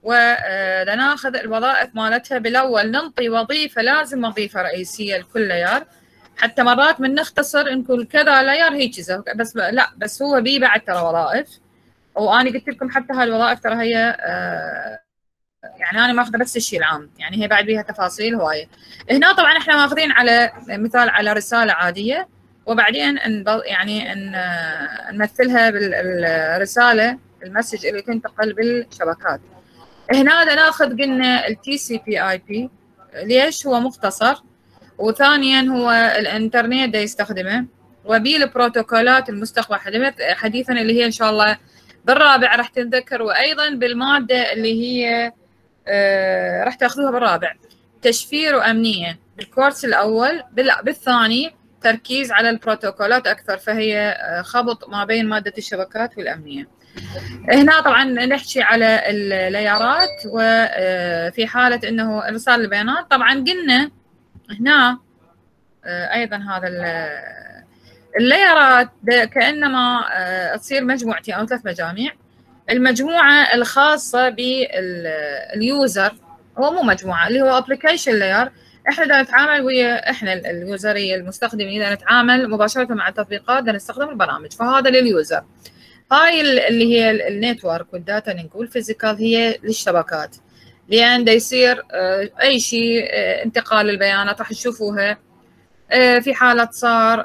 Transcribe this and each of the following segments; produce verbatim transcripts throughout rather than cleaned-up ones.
ولناخذ الوظائف مالتها. بالاول ننطي وظيفه، لازم وظيفه رئيسيه لكل لاير، حتى مرات من نختصر نقول كذا لاير هيك بس لا، بس هو بي بعد ترى وظائف. وانا قلت لكم حتى هاي الوظائف ترى هي آه يعني انا ماخذه بس الشيء العام، يعني هي بعد بيها تفاصيل هوايه. هنا طبعا احنا ماخذين على مثال على رساله عاديه، وبعدين يعني نمثلها بالرساله المسج اللي تنتقل بالشبكات. هنا بدنا ناخذ قلنا التي سي بي اي بي، ليش؟ هو مختصر، وثانيا هو الانترنت دا يستخدمه، وبي البروتوكولات المستخدمه حديثا اللي هي ان شاء الله بالرابع راح تنذكر، وايضا بالماده اللي هي آه راح تاخذوها بالرابع تشفير وامنيه بالكورس الاول. بالثاني تركيز على البروتوكولات اكثر، فهي خبط ما بين ماده الشبكات والامنيه. هنا طبعا نحكي على اللايرات، وفي حاله انه ارسال البيانات طبعا قلنا هنا ايضا هذا اللايرات كانما تصير مجموعتين او ثلاث مجاميع. المجموعه الخاصه باليوزر هو مو مجموعه، اللي هو ابلكيشن لاير. احنا بدنا نتعامل ويا احنا اليوزريه المستخدمين، بدنا نتعامل مباشره مع التطبيقات، بدنا نستخدم البرامج، فهذا لليوزر. هاي اللي هي النتورك والداتا لينك والفيزيكال هي للشبكات، لان دا يصير اي شيء انتقال البيانات راح تشوفوها في حاله صار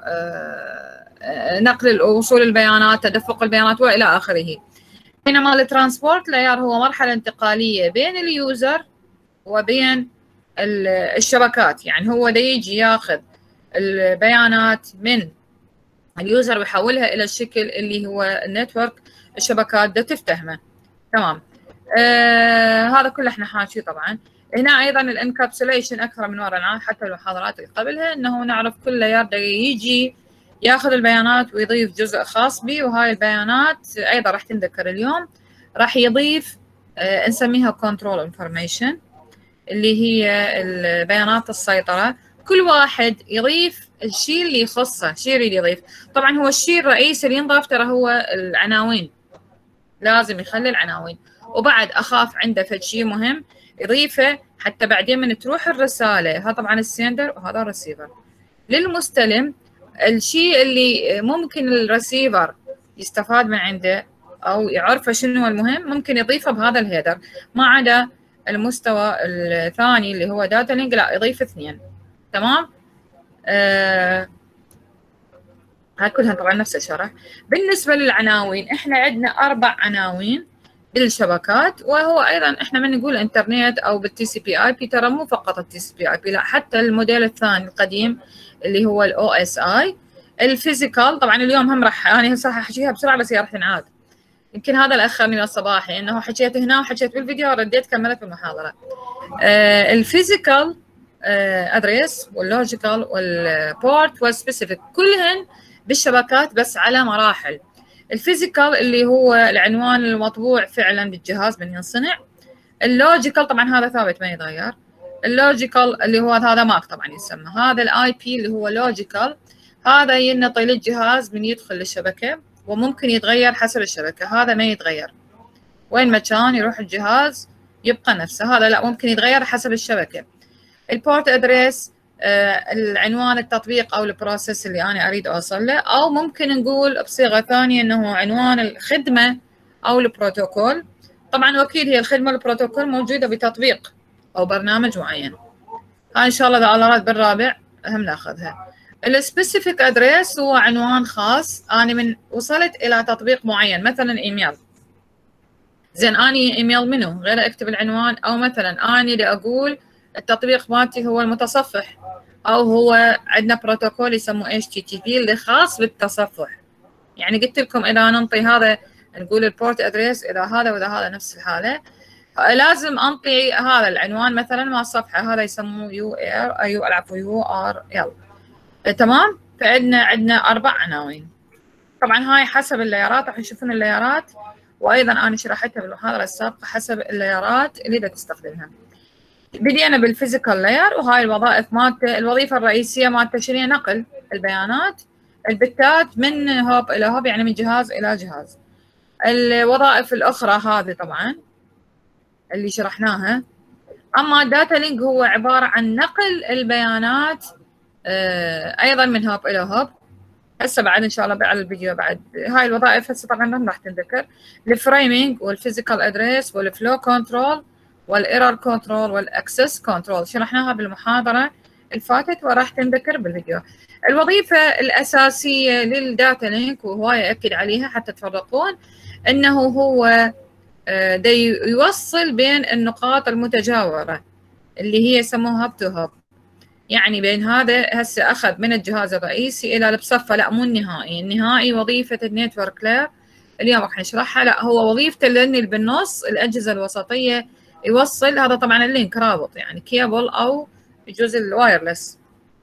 نقل وصول البيانات، تدفق البيانات والى اخره. بينما الترانسبورت لاير هو مرحله انتقاليه بين اليوزر وبين الشبكات، يعني هو دا يجي ياخذ البيانات من اليوزر ويحولها الى الشكل اللي هو النتورك الشبكات دا تفتهمه. تمام. آه هذا كله احنا حاكي. طبعا هنا ايضا الانكابسوليشن اكثر من مره، حتى المحاضرات اللي قبلها انه نعرف كل لاير دا يجي ياخذ البيانات ويضيف جزء خاص به، وهاي البيانات ايضا راح تنذكر اليوم. راح يضيف آه نسميها كنترول انفورميشن اللي هي البيانات السيطره. كل واحد يضيف الشيء اللي يخصه، شيء يريد يضيف. طبعا هو الشيء الرئيسي اللي ينضاف ترى هو العناوين، لازم يخلي العناوين، وبعد اخاف عنده فد شيء مهم يضيفه حتى بعدين من تروح الرساله. هذا طبعا السندر وهذا الريسيفر. للمستلم الشيء اللي ممكن الريسيفر يستفاد من عنده او يعرفه شنو المهم ممكن يضيفه بهذا الهيدر، ما عدا المستوى الثاني اللي هو داتا لينك لا يضيف اثنين. تمام. آه هاي كلها طبعا نفس الشرح. بالنسبه للعناوين احنا عندنا اربع عناوين بالشبكات، وهو ايضا احنا من نقول انترنت او بالتي سي بي اي بي ترى مو فقط التي سي بي اي بي، لا حتى الموديل الثاني القديم اللي هو الاو اس اي. الفيزيكال طبعا اليوم هم راح انا صراحه احكيها بسرعه بس هي راح تنعاد، يمكن هذا اللي اخرني من الصباحي انه حكيت هنا وحكيت بالفيديو ورديت كملت بالمحاضره. آه الفيزيكال ادريس واللوجيكال والبورت والسبيسيفيك كلهن بالشبكات بس على مراحل. الفيزيكال اللي هو العنوان المطبوع فعلا بالجهاز من ينصنع. اللوجيكال طبعا هذا ثابت ما يتغير. اللوجيكال اللي هو هذا ماك طبعا يسمى. هذا الاي بي اللي هو لوجيكال هذا ينطي للجهاز من يدخل للشبكه، وممكن يتغير حسب الشبكه. هذا ما يتغير وين ما كان يروح الجهاز يبقى نفسه، هذا لا ممكن يتغير حسب الشبكه. البورت ادريس آه العنوان التطبيق او البروسيس اللي انا اريد اوصل له، او ممكن نقول بصيغه ثانيه انه عنوان الخدمه او البروتوكول. طبعا واكيد هي الخدمه البروتوكول موجوده بتطبيق او برنامج معين. هاي ان شاء الله اذا الله راد بالرابع هم ناخذها. السبيسيفيك ادريس هو عنوان خاص، انا من وصلت الى تطبيق معين مثلا ايميل، زين اني ايميل منو غير اكتب العنوان، او مثلا اني اللي اقول التطبيق مالتي هو المتصفح، او هو عندنا بروتوكول يسموه اتش تي تي بي اللي خاص بالتصفح. يعني قلت لكم اذا ننطي هذا نقول البورت ادريس اذا هذا واذا هذا نفس الحاله، لازم انطي هذا العنوان مثلا مع الصفحه، هذا يسموه يو ار يو العفوا يو ار ال. تمام. فعندنا عندنا اربع عناوين. طبعا هاي حسب اللايرات راح تشوفون اللايرات، وايضا انا شرحتها بالمحاضره السابقه حسب اللايرات اللي بدك تستخدمها. بدينا بالفيزيكال لاير، وهاي الوظائف مالته الوظيفه الرئيسيه مالته شنو؟ نقل البيانات البتات من هوب الى هوب، يعني من جهاز الى جهاز. الوظائف الاخرى هذه طبعا اللي شرحناها. اما الداتا لينك هو عباره عن نقل البيانات آه ايضا من هوب الى هوب. هسه بعد ان شاء الله على الفيديو بعد هاي الوظائف هسه طبعا ما راح تنذكر. الفريمينج والفيزيكال ادريس والفلو كنترول والايرور كنترول والاكسس كنترول شرحناها بالمحاضره الفاتت وراح تنذكر بالفيديو. الوظيفه الاساسيه للداتا لينك وهوايه اكد عليها حتى تفرقون انه هو دا يوصل بين النقاط المتجاوره اللي هي يسموها هاب تو هاب، يعني بين هذا هسه اخذ من الجهاز الرئيسي الى بصفه، لا مو النهائي. النهائي وظيفه النتورك لاير اليوم راح نشرحها، لا هو وظيفته اللي بالنص الاجهزه الوسطيه يوصل. هذا طبعا اللينك رابط يعني كيبل او الجزء الوايرلس،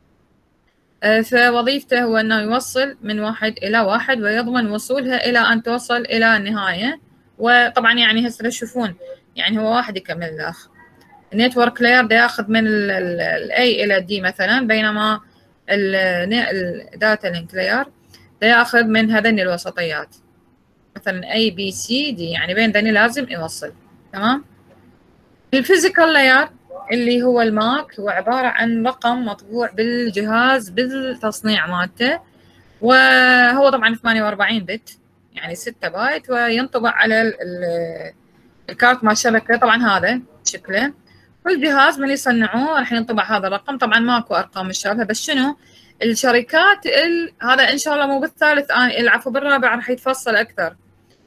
فوظيفته هو انه يوصل من واحد الى واحد ويضمن وصولها الى ان توصل الى النهايه. وطبعا يعني هسه تشوفون يعني هو واحد يكمل الاخر. النتورك لاير ده ياخذ من الاي الى دي مثلا، بينما الداتا لينك لاير ده ياخذ من هذين الوسطيات مثلا اي بي سي دي، يعني بين ذني لازم يوصل. تمام. الفيزيكال لاير اللي هو الماك هو عباره عن رقم مطبوع بالجهاز بالتصنيع مالته، وهو طبعا ثمانية وأربعين بت يعني ستة بايت، وينطبع على الكارت مال الشبكه. طبعا هذا شكله كل جهاز من يصنعوه راح ينطبع هذا الرقم. طبعا ماكو ارقام مشابهه، بس شنو الشركات ال... هذا ان شاء الله مو بالثالث آه العفو بالرابع راح يتفصل اكثر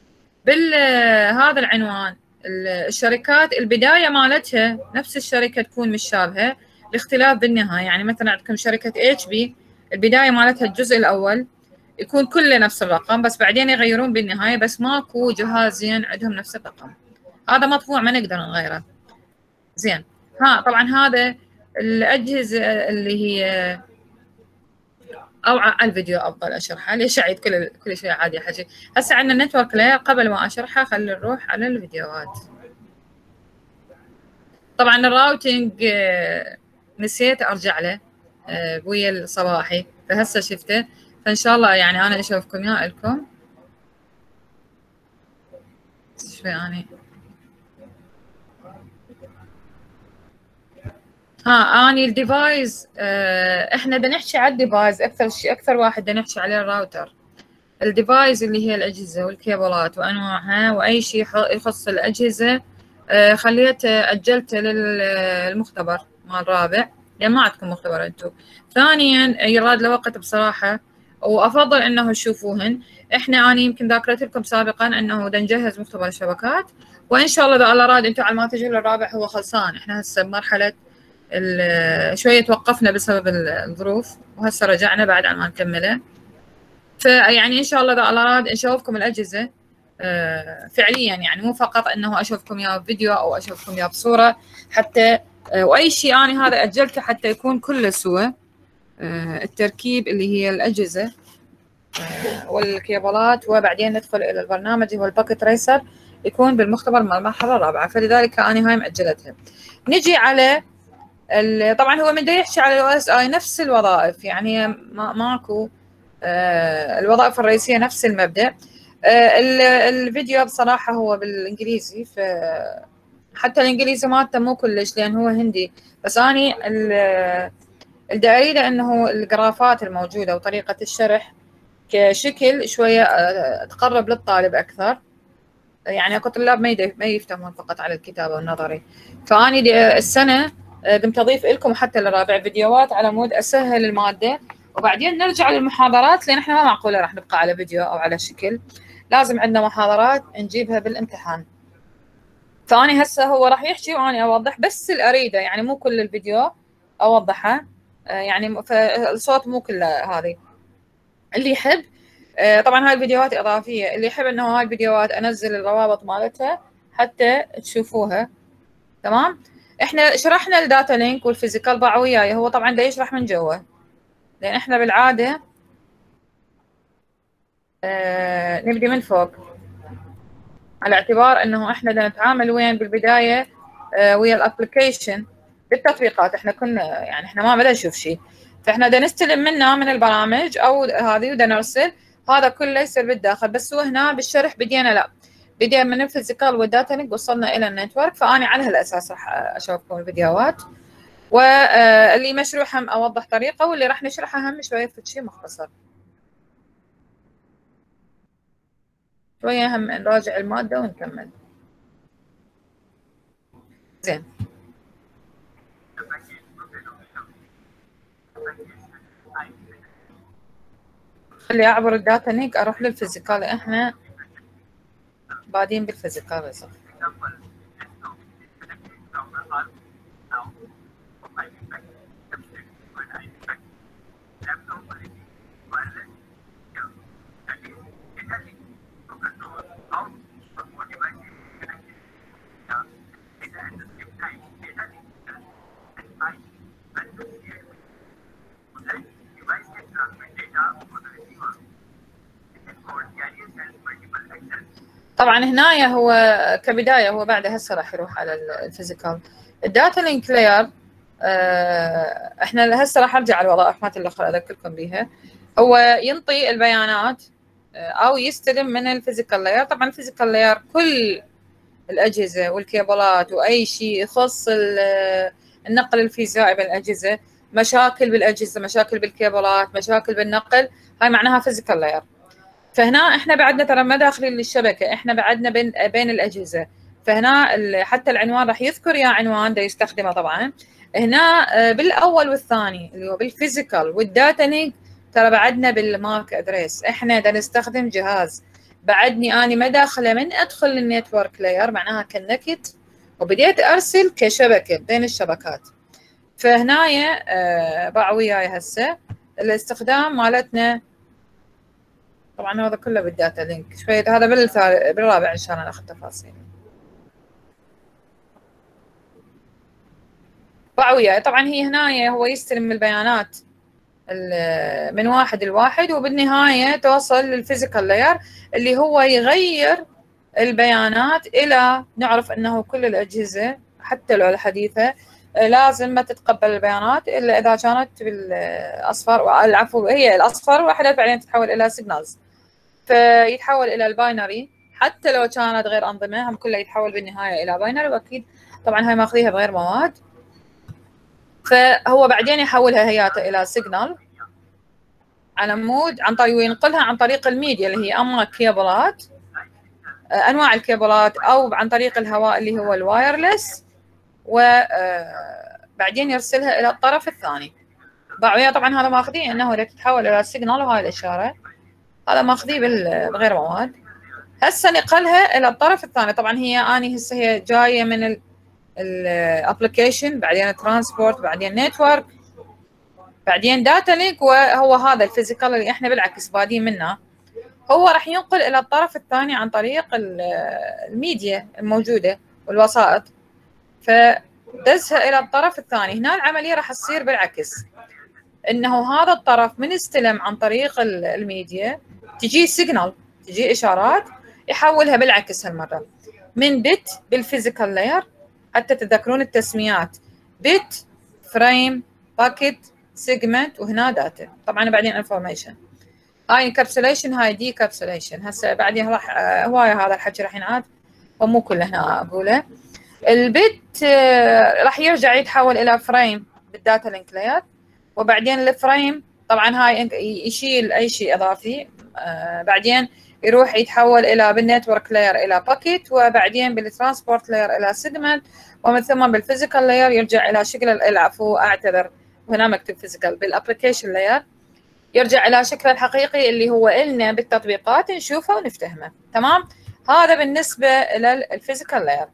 بهذا العنوان. الشركات البدايه مالتها نفس الشركه تكون مشابهه، الاختلاف بالنهايه. يعني مثلا عندكم شركه اتش بي البدايه مالتها الجزء الاول يكون كله نفس الرقم، بس بعدين يغيرون بالنهايه، بس ماكو جهازين عندهم نفس الرقم. هذا مطبوع ما نقدر نغيره. زين. ها طبعا هذا الاجهزه اللي هي او على الفيديو افضل اشرحها، ليش اعيد كل كل شيء عادي حكي. هسه عندنا النتورك لاير، قبل ما اشرحها خلينا نروح على الفيديوهات. طبعا الراوتينج نسيت ارجع له ويا الصباحي، فهسه شفته، فان شاء الله يعني انا اشوفكم يا لكم شوي اني ها اني الديفايس. اه احنا بدنا نحكي على الديفايس اكثر شيء، اكثر واحد بدنا نحكي عليه الراوتر. الديفايس اللي هي الاجهزه والكيبلات وانواعها واي شيء يخص الاجهزه اه خليته اجلته للمختبر مال رابع، لان ما عندكم مختبر انتم. ثانيا يراد له وقت بصراحه، وافضل انه تشوفوهن. احنا انا يمكن ذاكرت لكم سابقا انه بدنا نجهز مختبر الشبكات، وان شاء الله اذا الله راد انتم على ما تجوا للرابع هو خلصان. احنا هسه بمرحله شويه توقفنا بسبب الظروف، وهسه رجعنا بعد على ما نكمله. فيعني ان شاء الله اذا الله راد نشوفكم الاجهزه فعليا، يعني مو فقط انه اشوفكم اياه بفيديو او اشوفكم اياه بصوره حتى. واي شيء انا هذا اجلته حتى يكون كله سوا التركيب اللي هي الاجهزه والكيبلات، وبعدين ندخل الى البرنامج هو الباكيت ريسر يكون بالمختبر مال المرحله الرابعه، فلذلك انا هاي ماجلتها. نجي على طبعا هو من دا يحكي على الاو اس اي نفس الوظائف، يعني ما ماكو آه الوظائف الرئيسيه نفس المبدا. آه الفيديو بصراحه هو بالانجليزي، ف حتى الانجليزي مالته مو كلش لان هو هندي، بس اني اللي اريده انه الجرافات الموجوده وطريقه الشرح كشكل شويه تقرب للطالب اكثر. يعني اكو طلاب ما يفتهمون فقط على الكتابه والنظري، فاني السنه قمت اضيف لكم حتى للرابع فيديوهات على مود اسهل الماده، وبعدين نرجع للمحاضرات، لان احنا ما معقوله راح نبقى على فيديو او على شكل، لازم عندنا محاضرات نجيبها بالامتحان. فاني هسه هو راح يحكي واني اوضح بس اللي اريده، يعني مو كل الفيديو اوضحه، يعني فالصوت مو كله. هذه اللي يحب طبعا هاي الفيديوهات اضافيه، اللي يحب انه هاي الفيديوهات انزل الروابط مالتها حتى تشوفوها. تمام. احنا شرحنا الداتا لينك والفيزيكال، ضعوا وياي، هو طبعا دا يشرح من جوا، لان احنا بالعاده آه نبدي من فوق، على اعتبار انه احنا دا نتعامل وين بالبدايه آه ويا الابلكيشن بالتطبيقات. احنا كنا يعني احنا ما بدنا نشوف شيء، فاحنا دا نستلم منها من البرامج او هذه ودا نرسل، هذا كله يصير بالداخل. بس هو هنا بالشرح بدينا لا بدينا من الفيزيكال والداتا لينك وصلنا الى النتورك، فاني على هالاساس راح اشوفكم الفيديوهات، واللي مشروع هم اوضح طريقه، واللي راح نشرحها هم شويه في شيء مختصر. شويه هم نراجع الماده ونكمل. زين، خلي اعبر الداتا لينك اروح للفيزيكال. احنا بادين بالفيزيكال بالضبط. طبعا هنا هو كبدايه، هو بعد هسه راح يروح على الفيزيكال. الداتا لينك لاير احنا هسه راح ارجع على الوظائف مالت الاخرى اذكركم بيها. هو ينطي البيانات او يستلم من الفيزيكال لاير. طبعا الفيزيكال لاير كل الاجهزه والكيبلات واي شيء يخص النقل الفيزيائي بالاجهزه، مشاكل بالاجهزه، مشاكل بالكيبلات، مشاكل بالنقل، هاي معناها فيزيكال لاير. فهنا احنا بعدنا ترى ما داخلين للشبكه، احنا بعدنا بين بين الاجهزه. فهنا حتى العنوان راح يذكر يا عنوان دا يستخدمه. طبعا هنا بالاول والثاني اللي هو بالفيزيكال والداتا لينك ترى بعدنا بالماك ادريس، احنا دا نستخدم جهاز بعدني اني ما داخله من ادخل للنتورك لاير معناها كونكت وبديت ارسل كشبكه بين الشبكات. فهنايا آه باع وياي هسه الاستخدام مالتنا. طبعا هذا كله بالداتا لينك، شويه هذا بالرابع ان شاء الله ناخذ تفاصيل. باع وياي طبعا هي هنا هو يستلم البيانات من واحد لواحد، وبالنهايه توصل للفيزيكال لاير اللي هو يغير البيانات الى نعرف انه كل الاجهزه حتى لو الحديثه لازم ما تتقبل البيانات الا اذا كانت بالاصفر، العفو هي الاصفر واحده بعدين تتحول الى سيجنالز، فيتحول الى الباينري. حتى لو كانت غير انظمه هم كلها يتحول بالنهايه الى باينري، واكيد طبعا هاي ماخذيها بغير مواد. فهو بعدين يحولها هياته الى سيجنال على مود عن طريق وينقلها عن طريق الميديا اللي هي اما كيبلات، انواع الكيبلات، او عن طريق الهواء اللي هو الوايرلس، وبعدين يرسلها الى الطرف الثاني. باعوية طبعا هذا ماخذيه انه تتحول الى سيجنال، وهاي الاشاره هذا ماخذيه بغير مواد. هسه نقلها الى الطرف الثاني. طبعا هي اني هسه هي جايه من الابلكيشن، بعدين ترانسبورت، بعدين نتورك، بعدين داتا لينك، وهو هذا الفيزيكال اللي احنا بالعكس بادين منه. هو راح ينقل الى الطرف الثاني عن طريق الميديا الموجوده والوسائط، فدزها الى الطرف الثاني. هنا العمليه راح تصير بالعكس، انه هذا الطرف من استلم عن طريق الميديا تجي سيجنال، تجي اشارات، يحولها بالعكس هالمره من بت بالفيزيكال لاير، حتى تذكرون التسميات: بت، فريم، باكيت، سيجمنت، وهنا داتا. طبعا بعدين انفورميشن. هاي انكابسوليشن، هاي دي كابسوليشن. هسه بعدين راح هوايه هذا الحكي راح ينعاد ومو كله هنا اقوله. البت راح يرجع يتحول الى فريم بالداتا لينك لاير، وبعدين الفريم طبعا هاي يشيل اي شيء اضافي، آه بعدين يروح يتحول الى بالنتورك لاير الى باكيت، وبعدين بالترانسبورت لاير الى سيجمنت، ومن ثم بالفيزيكال لاير يرجع الى شكل العفو اعتذر هنا مكتوب فيزيكال بالابلكيشن لاير، يرجع الى شكله الحقيقي اللي هو إلنا بالتطبيقات نشوفه ونفتهمه. تمام، هذا بالنسبه الى الفيزيكال لاير.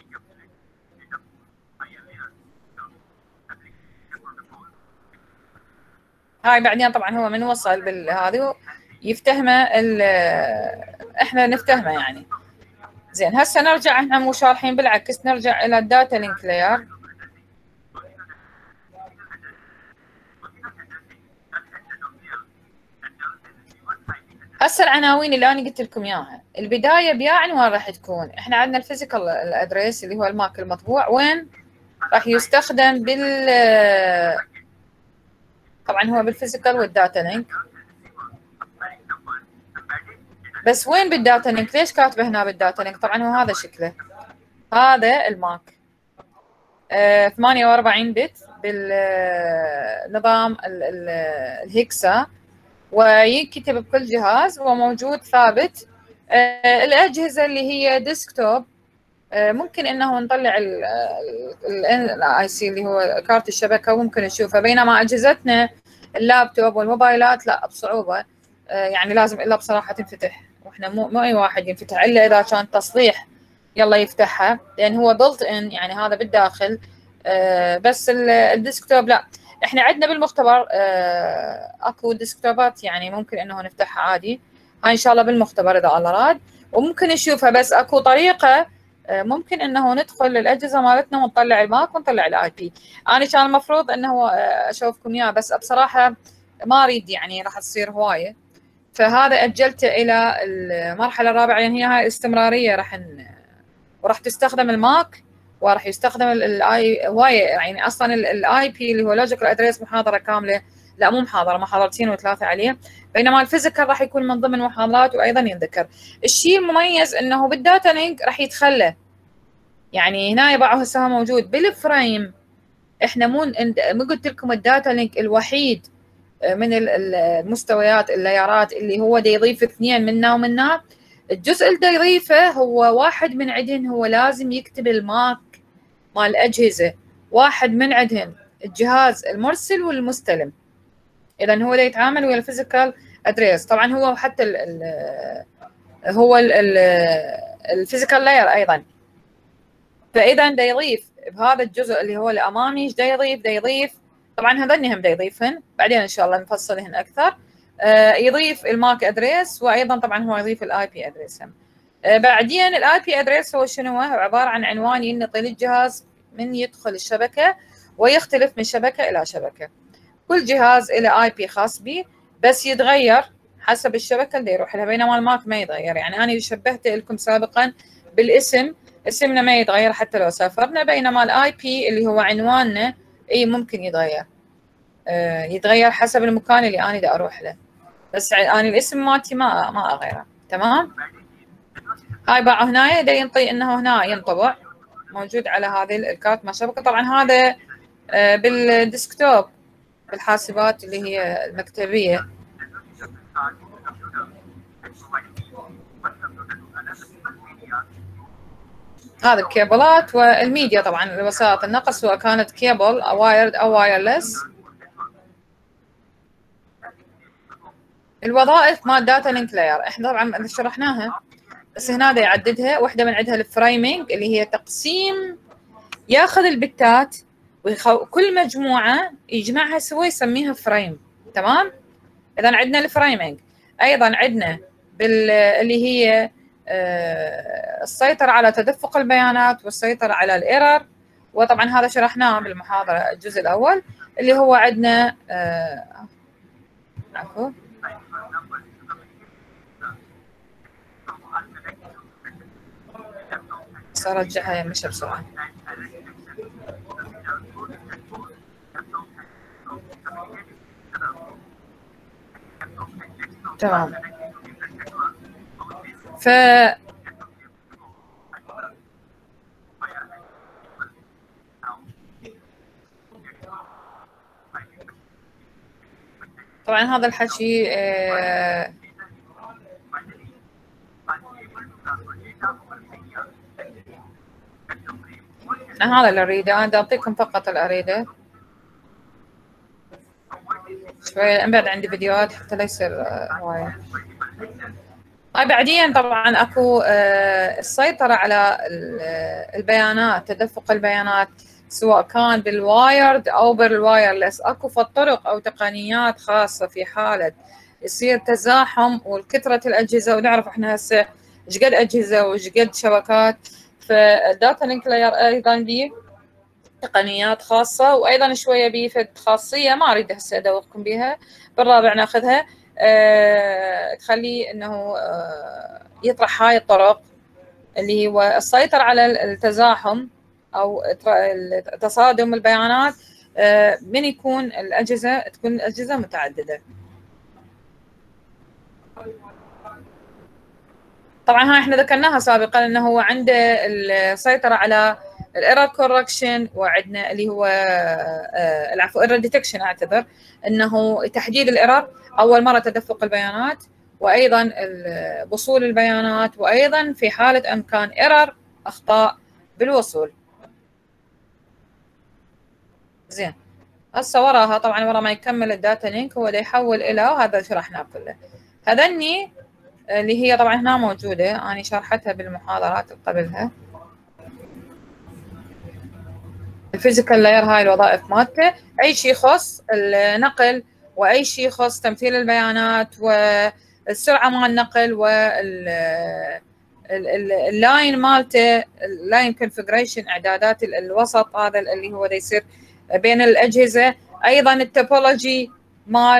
هاي بعدين طبعا هو من وصل بالهذه يفتهمه احنا نفتهمه يعني. زين، هسه نرجع، احنا مو شارحين بالعكس، نرجع الى الداتا لينك لاير. هسه العناوين اللي انا قلت لكم اياها، البدايه بيا عنوان راح تكون، احنا عندنا الفيزيكال ادريس اللي هو الماك المطبوع، وين راح يستخدم بال طبعا هو بالفيزيكال والداتا لينك. بس وين بالداتا لينك؟ ليش كاتبه هنا بالداتا لينك؟ طبعا هو هذا شكله، هذا الماك آه ثمانية وأربعين بت بالنظام الهكسا، وينكتب بكل جهاز وموجود ثابت. آه الأجهزة اللي هي ديسكتوب آه ممكن انه نطلع الاي سي اللي هو كارت الشبكة وممكن نشوفه، بينما اجهزتنا اللابتوب والموبايلات لا بصعوبة. آه يعني لازم الا بصراحة تنفتح، واحنا مو مو اي واحد ينفتح الا اذا كان تصليح يلا يفتحها، لان هو بلت ان يعني هذا بالداخل. آه بس الديسكتوب لا. احنا عندنا بالمختبر آه اكو ديسكتوبات يعني ممكن انه نفتحها عادي، هاي ان شاء الله بالمختبر اذا الله راد، وممكن نشوفها. بس اكو طريقة آه ممكن انه ندخل للاجهزة مالتنا ونطلع الماك ونطلع الاي بي. انا كان المفروض انه اشوفكم اياه، بس بصراحة ما اريد يعني راح تصير هواية، فهذا اجلته الى المرحلة الرابعة، لان يعني هي هاي استمرارية راح ن... وراح تستخدم الماك وراح يستخدم الاي واي، يعني اصلا الاي بي اللي هو لوجيكال ادريس محاضره كامله، لا مو محاضره، محاضرتين وثلاثه عليه، بينما الفيزيكال راح يكون من ضمن محاضرات وايضا ينذكر. الشيء المميز انه بالداتا لينك راح يتخلى، يعني هنا يبعه هسه موجود بالفريم. احنا مو ما قلت لكم الداتا لينك الوحيد من المستويات اللايرات اللي هو دا يضيف اثنين منا ومنا. الجزء اللي دا يضيفه هو واحد من عندهن، هو لازم يكتب الماك مال الأجهزة، واحد من عندهن الجهاز المرسل والمستلم. إذا هو دا يتعامل ويا الفيزيكال أدريس. طبعا هو حتى ال ال هو الفيزيكال لاير أيضا. فإذا دا يضيف بهذا الجزء اللي هو الأمامي، ايش دا يضيف؟ دا يضيف طبعا هذني هم دا يضيفهن، بعدين إن شاء الله نفصلهن أكثر. آه يضيف الماك أدريس، وأيضا طبعا هو يضيف الآي بي أدريس هم. آه بعدين الآي بي أدريس هو شنو؟ هو عبارة عن عنوان ينطي للجهاز من يدخل الشبكة، ويختلف من شبكة إلى شبكة. كل جهاز له آي بي خاص به، بس يتغير حسب الشبكة اللي يروح لها، بينما الماك ما يتغير. يعني أنا شبهت لكم سابقا بالاسم، اسمنا ما يتغير حتى لو سافرنا، بينما الاي بي اللي هو عنواننا اي ممكن يتغير. آه يتغير حسب المكان اللي انا دا اروح له، بس انا الاسم مالتي ما ما اغيره. تمام. هاي بقى هنا دا ينطي انه هنا ينطبع موجود على هذه الكارت ما شبكه. طبعا هذا آه بالديسكتوب بالحاسبات اللي هي المكتبيه. هذا الكيبلات والميديا، طبعا وسائط النقل سواء كانت كيبل او وايرد او وايرلس. الوظائف مال داتا لينك لاير احنا طبعا شرحناها، بس هنا دا يعددها. واحده من عندها الفريمينج اللي هي تقسيم، ياخذ البتات وكل مجموعه يجمعها سوا يسميها فريم. تمام. اذا عندنا الفريمينج، ايضا عندنا بال اللي هي آه السيطره على تدفق البيانات والسيطره على الايرور، وطبعا هذا شرحناه بالمحاضره الجزء الاول اللي هو عندنا آه عفوا سأرجعها يمشي بسرعة. تمام. ف طبعا هذا الحكي آه هذا اللي اريده. انا اعطيكم فقط اللي اريده شويه، بعد عندي فيديوهات حتى لا يصير هوايه. هاي بعدين طبعا اكو آه السيطره على البيانات، تدفق البيانات سواء كان بالوايرد او بالوايرلس. اكو فالطرق او تقنيات خاصه في حاله يصير تزاحم وكثره الاجهزه، ونعرف احنا هسه ايش قد اجهزه وايش قد شبكات. فالداتا لينك لاير ايضا بيه تقنيات خاصه، وايضا شويه بيه فد خاصيه ما اريد هسه ادوقكم بها، بالرابع ناخذها. أه تخليه انه أه يطرح هاي الطرق اللي هو السيطره على التزاحم او تصادم البيانات أه من يكون الاجهزه تكون الاجهزه متعدده. طبعا هاي احنا ذكرناها سابقا انه هو عنده السيطره على الايرور كوركشن، وعندنا اللي هو العفو ايرور ديتكشن، اعتذر، انه تحديد الايرور اول مره تدفق البيانات، وايضا وصول البيانات، وايضا في حاله ان كان ايرور اخطاء بالوصول. زين، هسه وراها طبعا ورا ما يكمل الداتا لينك هو دا يحول الى، وهذا شرحناه كله. هذني اللي هي طبعا هنا موجوده، انا شرحتها بالمحاضرات اللي قبلها. الفيزيكال لاير هاي الوظائف مالته، اي شيء يخص النقل، واي شيء يخص تمثيل البيانات، والسرعه مال النقل، وال اللاين مالته، اللاين كونفجريشن، اعدادات الوسط هذا اللي هو دا يصير بين الاجهزه، ايضا التوبولوجي مال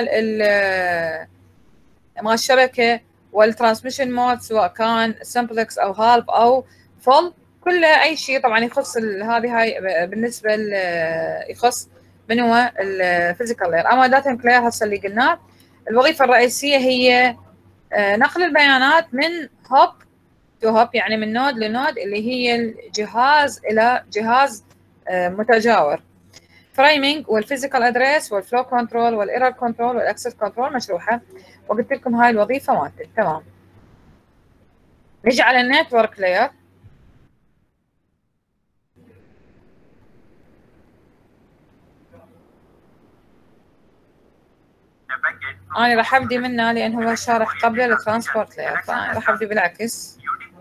مال الشبكه، والترانسميشن مود سواء كان سمبلكس او هالف او فول، كله اي شيء طبعا يخص هذه هاي بالنسبه يخص من هو الفيزيكال لاير. اما داتا لينك لاير هسه اللي قلناه الوظيفه الرئيسيه هي نقل البيانات من هوب تو هوب، يعني من نود لنود، اللي هي الجهاز الى جهاز متجاور. فريمينج والفيزيكال ادريس والفلو كنترول والايرور كنترول والاكسس كنترول مشروحه، وقلت لكم هاي الوظيفه مالته. تمام، نجي على النتورك لاير. انا راح ابدي منه لان هو شارح قبل الترانسبورت لاير، فانا راح ابدي بالعكس.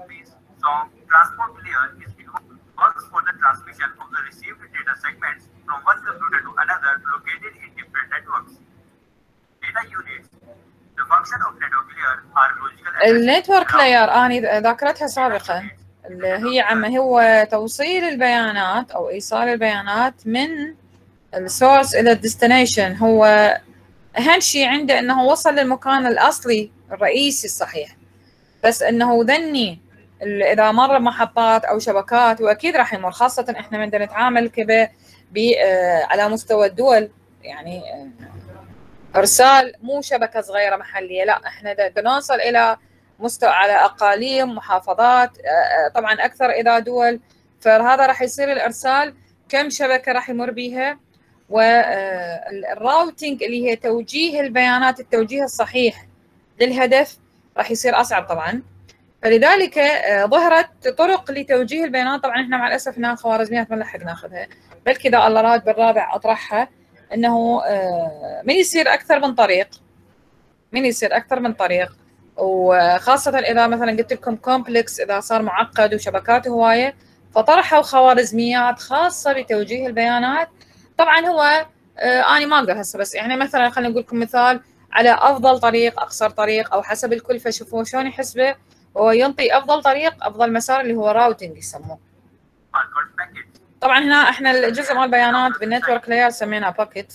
النتورك لاير انا ذاكرتها سابقا، اللي هي عم هو توصيل البيانات او ايصال البيانات من السورس الى الديستنيشن. هو اهم شيء عنده انه وصل للمكان الاصلي الرئيسي الصحيح، بس انه ذني اذا مر محطات او شبكات، واكيد راح يمر، خاصه احنا من نتعامل كذا على مستوى الدول، يعني ارسال مو شبكه صغيره محليه، لا احنا نوصل الى مستوى على اقاليم، محافظات، طبعا اكثر اذا دول، فهذا راح يصير الارسال كم شبكه راح يمر بيها، والراوتينج اللي هي توجيه البيانات التوجيه الصحيح للهدف راح يصير اصعب طبعا. فلذلك ظهرت طرق لتوجيه البيانات. طبعا احنا مع الاسف هنا خوارزميات ما نلحق ناخذها، بلكي اذا الله راد بالرابع اطرحها، انه من يصير اكثر من طريق، من يصير اكثر من طريق، وخاصه اذا مثلا قلت لكم كومبلكس، اذا صار معقد وشبكات هوايه، فطرحوا خوارزميات خاصه بتوجيه البيانات. طبعا هو آه انا ما اقدر هسه، بس يعني مثلا خلينا نقول لكم مثال على افضل طريق، اقصر طريق، او حسب الكلفه، شوفوا شلون يحسبه وينطي افضل طريق، افضل مسار، اللي هو راوتنج يسموه. طبعا هنا احنا الجزء مال البيانات بالنتورك لاير سميناه باكيت.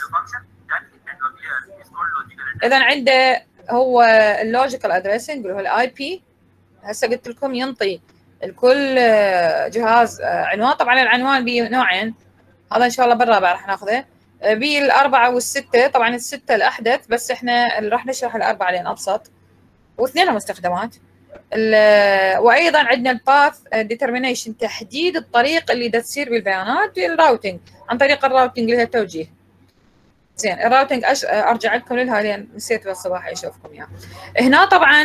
اذا عنده هو اللوجيكال ادريسنج اللي هو الاي بي، هسه قلت لكم ينطي الكل جهاز عنوان. طبعا العنوان بنوعين، هذا ان شاء الله بالرابع راح ناخذه، بالاربعه والسته. طبعا السته الاحدث، بس احنا راح نشرح الاربعه لان ابسط، واثنين مستخدمات. وايضا عندنا الباث ديترمينيشن، تحديد الطريق اللي دا تصير بالبيانات، الراوتنج عن طريق الراوتنج اللي هي التوجيه. زين، الراوتنج أش... ارجع لكم لها لان نسيت بالصباح اشوفكم اياها. هنا طبعا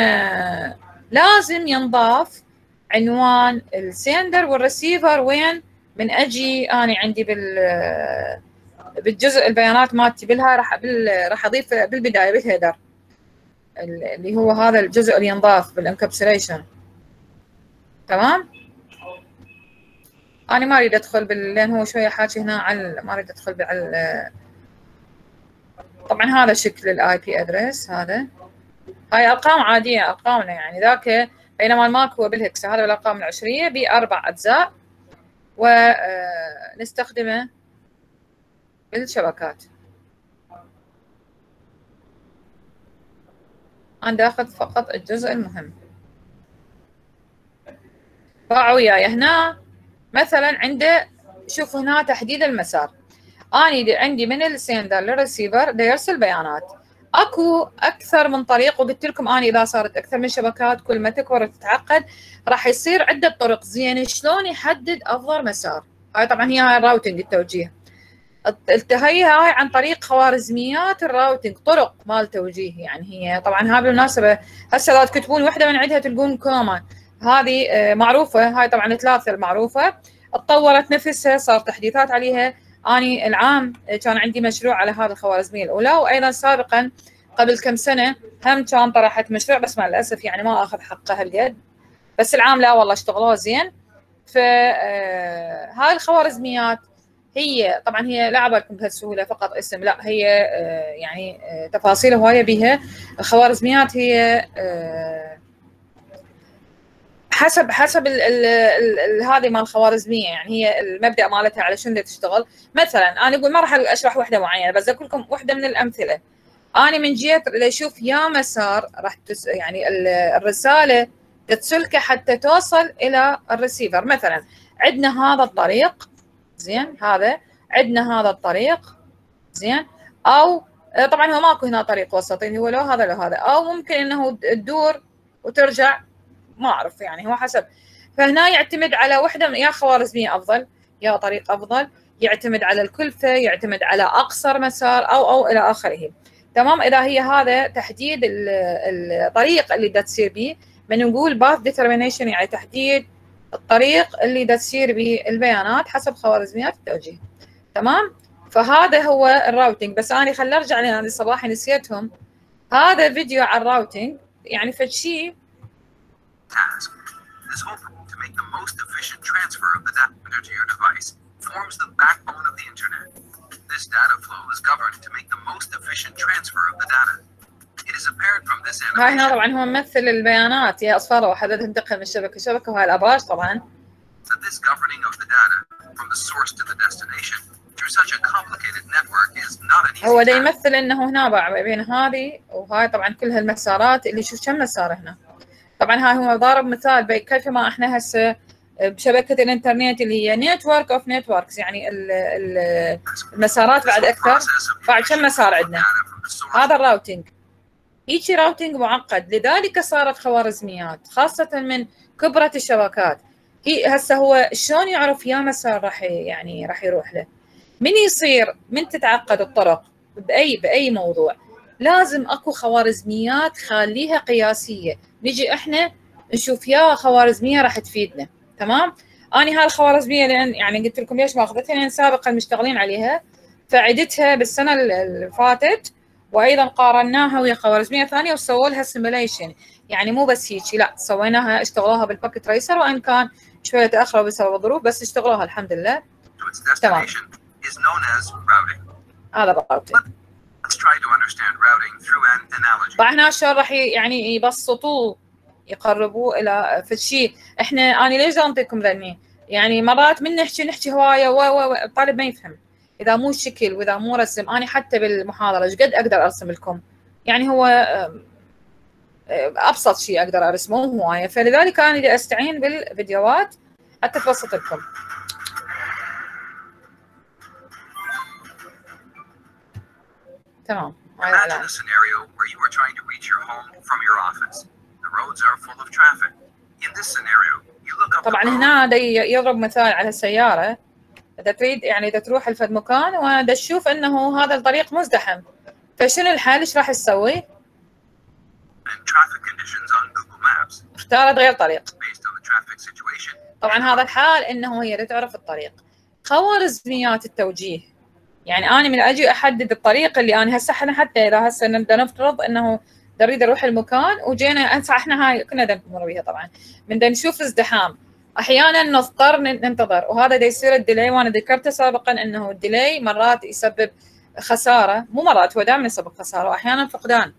لازم ينضاف عنوان السندر والريسيفر وين من اجي انا عندي بال بالجزء البيانات مالتي بالها راح بال... راح اضيف بالبدايه بالهيدر اللي هو هذا الجزء اللي ينضاف بالانكابسوليشن. تمام، انا ما اريد ادخل بال... لان هو شويه حاكي هنا على، ما اريد ادخل على. طبعا هذا شكل الاي بي ادريس، هذا هاي ارقام عاديه ارقامنا يعني ذاك، بينما الماك هو بالهكس، هذا بالارقام العشريه باربع اجزاء، ونستخدمه بالشبكات. انا داخل فقط الجزء المهم. باعوا وياي هنا مثلا عنده، شوف هنا تحديد المسار، اني عندي من السندر للريسيفر دا يرسل بيانات، اكو اكثر من طريق، وقلت لكم انا اذا صارت اكثر من شبكات كل ما تكبر وتتعقد راح يصير عده طرق. زين شلون يحدد افضل مسار؟ هاي طبعا هي هاي الراوتنج التوجيه. التهيئ هاي عن طريق خوارزميات الراوتنج، طرق مال توجيه. يعني هي طبعا هاي بالمناسبه هسه اذا تكتبون وحده من عندها تلقون كوما، هذه معروفه. هاي طبعا ثلاثه المعروفه اتطورت نفسها، صار تحديثات عليها. اني العام كان عندي مشروع على هذه الخوارزميه الاولى، وايضا سابقا قبل كم سنه هم كان طرحت مشروع، بس مع الاسف يعني ما اخذ حقه هالقد. بس العام لا والله اشتغلوه زين. فهاي الخوارزميات هي طبعا هي لا عبالكم بهالسهوله فقط اسم، لا هي يعني تفاصيل هوايه بيها. الخوارزميات هي حسب حسب ال ال ال هذه مال الخوارزميه، يعني هي المبدا مالتها على شنو تشتغل. مثلا انا اقول ما راح اشرح وحده معينه، بس اقول لكم وحده من الامثله. انا من جهه اشوف يا مسار راح تس يعني الرساله تتسلكه حتى توصل الى الريسيفر. مثلا عندنا هذا الطريق، زين هذا عندنا هذا الطريق، زين، او طبعا هو ماكو هنا طريق وسطي، هو لو هذا لو هذا، او ممكن انه تدور وترجع، ما اعرف يعني هو حسب. فهنا يعتمد على وحده من يا خوارزميه افضل يا طريق افضل، يعتمد على الكلفه، يعتمد على اقصر مسار او او الى اخره. تمام. اذا هي هذا تحديد الطريق اللي دا تصير به، من نقول باث ديترمينيشن يعني تحديد الطريق اللي دا تصير به البيانات حسب خوارزميات التوجيه. تمام. فهذا هو الراوتنج. بس انا خليني ارجع لان الصباح نسيتهم. هذا فيديو عن الراوتنج، يعني فد شيء task. This whole to make the most efficient transfer of the data to your device forms the backbone of the internet. This data flow is governed to make the most efficient transfer of the data. It is apparent from this animation. هاي هنا طبعا هو ممثل البيانات، يا اصفار وحدة تنتقل من شبكة لشبكة، وهاي الابراج طبعا. That this governing of the data from the source to the destination through such a complicated network is not an easy. هو ده يمثل انه هنا بقى بين هذه وهاي طبعا كل هالمسارات اللي شوف كم مسار هنا. طبعا هاي هو ضارب مثال كيف ما احنا هسه بشبكه الانترنت اللي هي نتورك اوف نتوركس، يعني المسارات بعد اكثر. بعد كم مسار عندنا؟ هذا الراوتنج. هيجي راوتنج معقد، لذلك صارت خوارزميات خاصه من كبرت الشبكات. هي هسه هو شلون يعرف يا مسار راح يعني راح يروح له؟ من يصير من تتعقد الطرق باي باي موضوع لازم اكو خوارزميات خليها قياسيه، نجي احنا نشوف يا خوارزميه راح تفيدنا. تمام. اني هاي الخوارزميه لان يعني قلت لكم ليش ما اخذتها، لان سابقا مشتغلين عليها، فعدتها بالسنه اللي فاتت، وايضا قارناها ويا خوارزميه ثانيه وسووا لها سيميليشن. يعني مو بس هيك، لا سويناها اشتغلوها بالباكيت ريسر، وان كان شويه تاخروا بسبب الظروف بس اشتغلوها الحمد لله. تمام. هذا الراوتنج. طبعا هنا شلون راح يعني يبسطوه يقربوه الى في شيء. احنا انا ليش انطيكم ذني؟ يعني مرات من نحكي نحكي هوايه والطالب ما يفهم اذا مو شكل واذا مو رسم. انا حتى بالمحاضره ايش قد اقدر ارسم لكم، يعني هو ابسط شيء اقدر ارسمه هوايه، فلذلك انا بدي استعين بالفيديوهات حتى تبسط لكم. تمام. Imagine a scenario where you are trying to reach your home from your office. The roads are full of traffic. In this scenario, you look up. طبعا هنا دا يضرب مثال على السيارة، إذا تريد يعني إذا تروح لفد مكان ودا تشوف إنه هذا الطريق مزدحم، فشنو الحل؟ إيش راح تسوي؟ Traffic conditions on Google Maps. اختارت غير طريق. Based on the traffic situation. طبعا هذا الحال إنه هي تعرف الطريق. خوارزميات التوجيه، يعني أنا من أجي أحدد الطريق اللي أنا هسه احنا حتى إذا هسه نبدأ نفترض إنه نريد أروح المكان وجينا أنسى، احنا هاي كنا نمر بيها طبعا، من دا نشوف ازدحام أحيانا نضطر ننتظر، وهذا دا يصير الديلي. وأنا ذكرت سابقا إنه الديلي مرات يسبب خسارة، مو مرات هو دائما يسبب خسارة وأحيانا فقدان.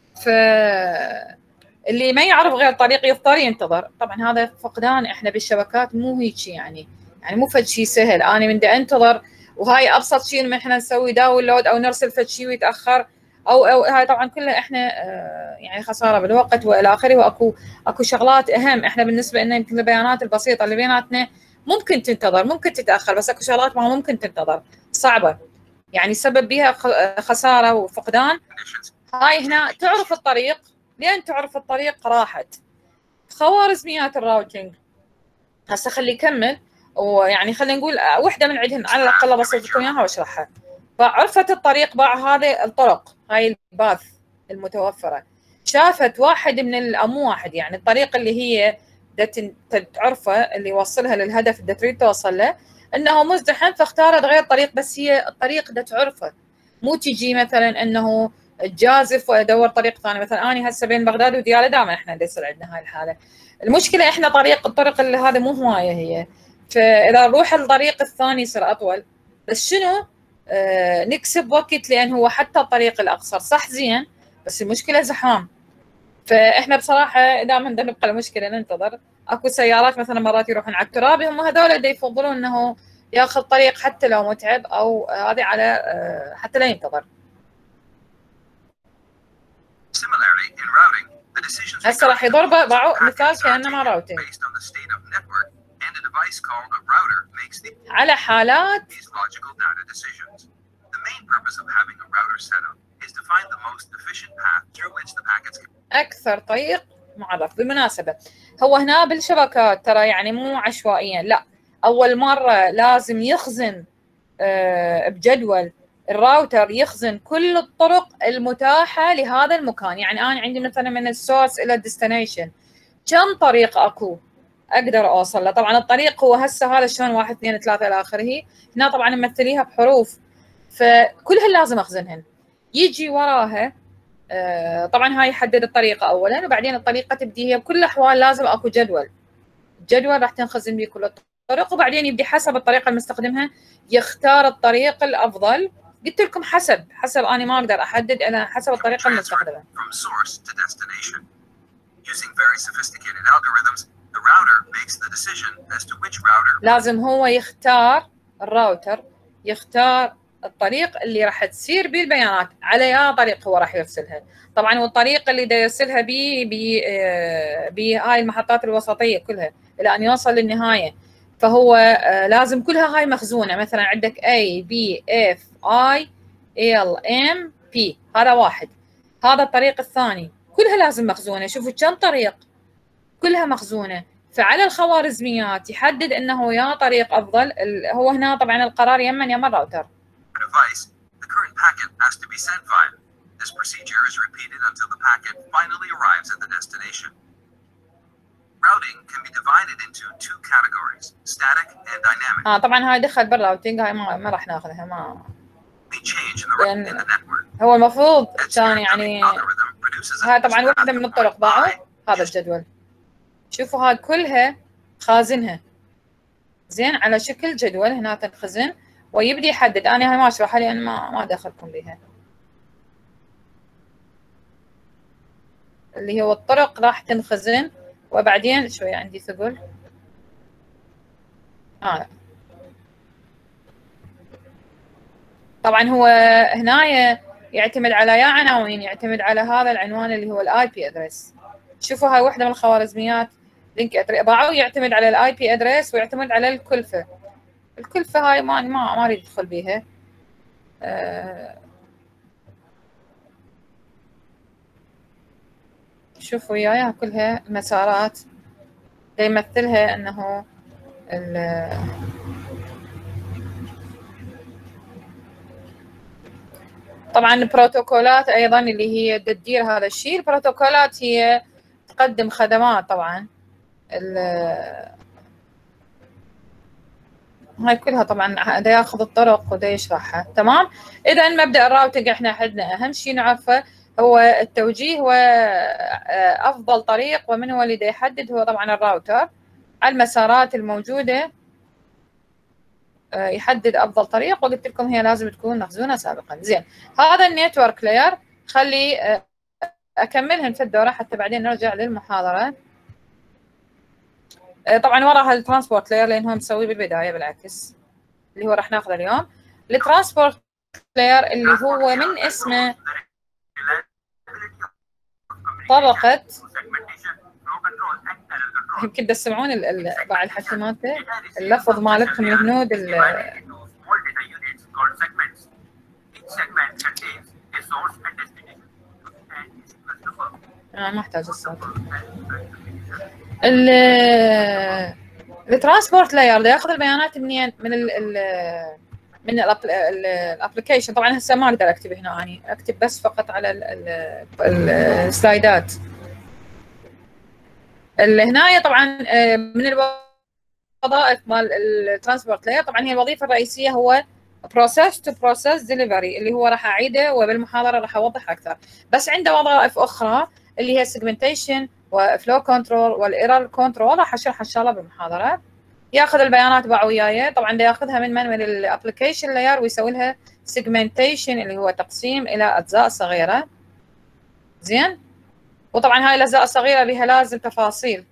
فاللي ما يعرف غير طريق يضطر ينتظر. طبعا هذا فقدان احنا بالشبكات مو هيك يعني، يعني مو فد شيء سهل. أنا من دا أنتظر، وهاي ابسط شيء من احنا نسوي داونلود او نرسل فد شيء ويتاخر، او او هاي طبعا كلها احنا آه يعني خساره بالوقت والى اخره. واكو اكو شغلات اهم احنا بالنسبه لنا، يمكن البيانات البسيطه اللي بيناتنا ممكن تنتظر ممكن تتاخر، بس اكو شغلات ما ممكن تنتظر صعبه يعني سبب بها خساره وفقدان. هاي هنا تعرف الطريق، لين تعرف الطريق راحت. خوارزميات الراوتينج هسه خلي يكمل، ويعني خلينا نقول وحده من عندهم على الاقل بسيط لكم اياها واشرحها. فعرفت الطريق باع هذه الطرق، هاي الباث المتوفره، شافت واحد من ال... مو واحد يعني الطريق اللي هي تعرفه اللي يوصلها للهدف اللي تريد توصل له انه مزدحم، فاختارت غير طريق، بس هي الطريق ده تعرفه، مو تجي مثلا انه تجازف وادور طريق ثاني. مثلا انا هسه بين بغداد ودياله دائما احنا يصير عندنا هاي الحاله. المشكله احنا طريق الطرق اللي هذا مو هوايه هي، فاذا نروح الطريق الثاني يصير اطول، بس شنو آه نكسب وقت، لان هو حتى الطريق الاقصر صح زين، بس المشكله زحام. فاحنا بصراحه دائما نبقى المشكله ننتظر. اكو سيارات مثلا مرات يروحون على الترابي، هم هذول اللي يفضلون انه ياخذ طريق حتى لو متعب او هذه على آه حتى لا ينتظر. هسه راح يضرب باعوا مثال كانما راوتينج على حالات اكثر طريق معرف. بالمناسبه هو هنا بالشبكات ترى يعني مو عشوائيا، لا، اول مره لازم يخزن أه بجدول الراوتر، يخزن كل الطرق المتاحه لهذا المكان. يعني انا عندي مثلا من السورس الى الديستنيشن كم طريق اكو اقدر اوصل له. طبعا الطريق هو هسه هذا شلون واحد اثنين ثلاثه الى اخره، هنا طبعا نمثليها بحروف، فكلهن لازم اخزنهن. يجي وراها آه طبعا هاي يحدد الطريقه اولا، وبعدين الطريقه تبدي هي بكل الاحوال لازم اكو جدول، الجدول راح تنخزن به كل الطرق، وبعدين يبدي حسب الطريقه المستخدمها يختار الطريق الافضل. قلت لكم حسب حسب انا ما اقدر احدد، انا حسب الطريقه المستخدمه. لازم هو يختار الراوتر يختار الطريق اللي راح تسير به البيانات على يا طريق هو راح يرسلها. طبعا والطريق اللي دا يرسلها به بهاي المحطات الوسطيه كلها الى ان يوصل للنهايه، فهو لازم كلها هاي مخزونه. مثلا عندك A B F I L M P، هذا واحد. هذا الطريق الثاني كلها لازم مخزونه. شوفوا كم طريق كلها مخزونه. فعلى الخوارزميات يحدد انه يا طريق افضل. هو هنا طبعا القرار يمن يمن راوتر. اه طبعا هاي دخل بالراوتينج، هاي ما, ما راح ناخذها، ما يعني هو المفروض كان يعني هاي طبعا واحده من الطرق باعوا هذا الجدول. شوفوا هاي كلها خازنها زين على شكل جدول هنا تنخزن، ويبدي يحدد. انا هاي ما اشرحها لان ما ما دخلكم بها، اللي هو الطرق راح تنخزن. وبعدين شويه عندي ثقل اه طبعا هو هنا يعتمد على يا عناوين، يعتمد على هذا العنوان اللي هو الاي بي ادريس. شوفوا هاي واحده من الخوارزميات لينك باعوا يعتمد على الاي بي ادريس ويعتمد على الكلفه. الكلفه هاي ما ما ما اريد ادخل بيها. آه شوفوا وياي كلها مسارات يمثلها انه طبعا البروتوكولات ايضا اللي هي تدير هذا الشيء. البروتوكولات هي تقدم خدمات طبعا هاي كلها طبعا دا ياخذ الطرق ودا يشرحها. تمام. اذا مبدا الراوتنج احنا عندنا اهم شيء نعرفه هو التوجيه وافضل طريق، ومن هو اللي دا يحدد؟ هو طبعا الراوتر على المسارات الموجوده يحدد افضل طريق، وقلت لكم هي لازم تكون مخزونه سابقا. زين، هذا النيتورك لاير خلي اكملهن في الدوره حتى بعدين نرجع للمحاضره. طبعا وراها الترانسبورت لاير لان هو مسوي بالبدايه بالعكس اللي هو راح ناخذه اليوم. الترانسبورت لاير اللي هو من اسمه طبقه، يمكن تسمعون بعد الحكي مالته اللفظ مالتهم الهنود انا ما احتاج الصوت. الترانسبورت لاير ياخذ البيانات منين؟ من ال ال من الابلكيشن. طبعا هسه ما اقدر اكتب هنا، اني اكتب بس فقط على السلايدات. اللي هنا طبعا من الوظائف مال الترانسبورت لاير، طبعا هي الوظيفه الرئيسيه هو بروسيس تو بروسيس ديليفري، اللي هو راح اعيده وبالمحاضره راح اوضح اكثر. بس عنده وظائف اخرى اللي هي سيجمنتيشن وفلو كنترول والايرور كنترول، راح اشرحها ان شاء الله بالمحاضره. ياخذ البيانات باع وياي، طبعا ده ياخذها من من من الابلكيشن لاير ويسوي لها سيجمنتيشن اللي هو تقسيم الى اجزاء صغيره. زين. وطبعا هاي الاجزاء الصغيره بها لازم تفاصيل.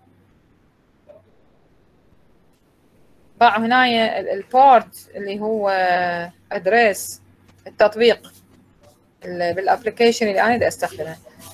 باعوا هنا البورت اللي هو ادريس التطبيق بالابلكيشن اللي انا بدي استخدمه.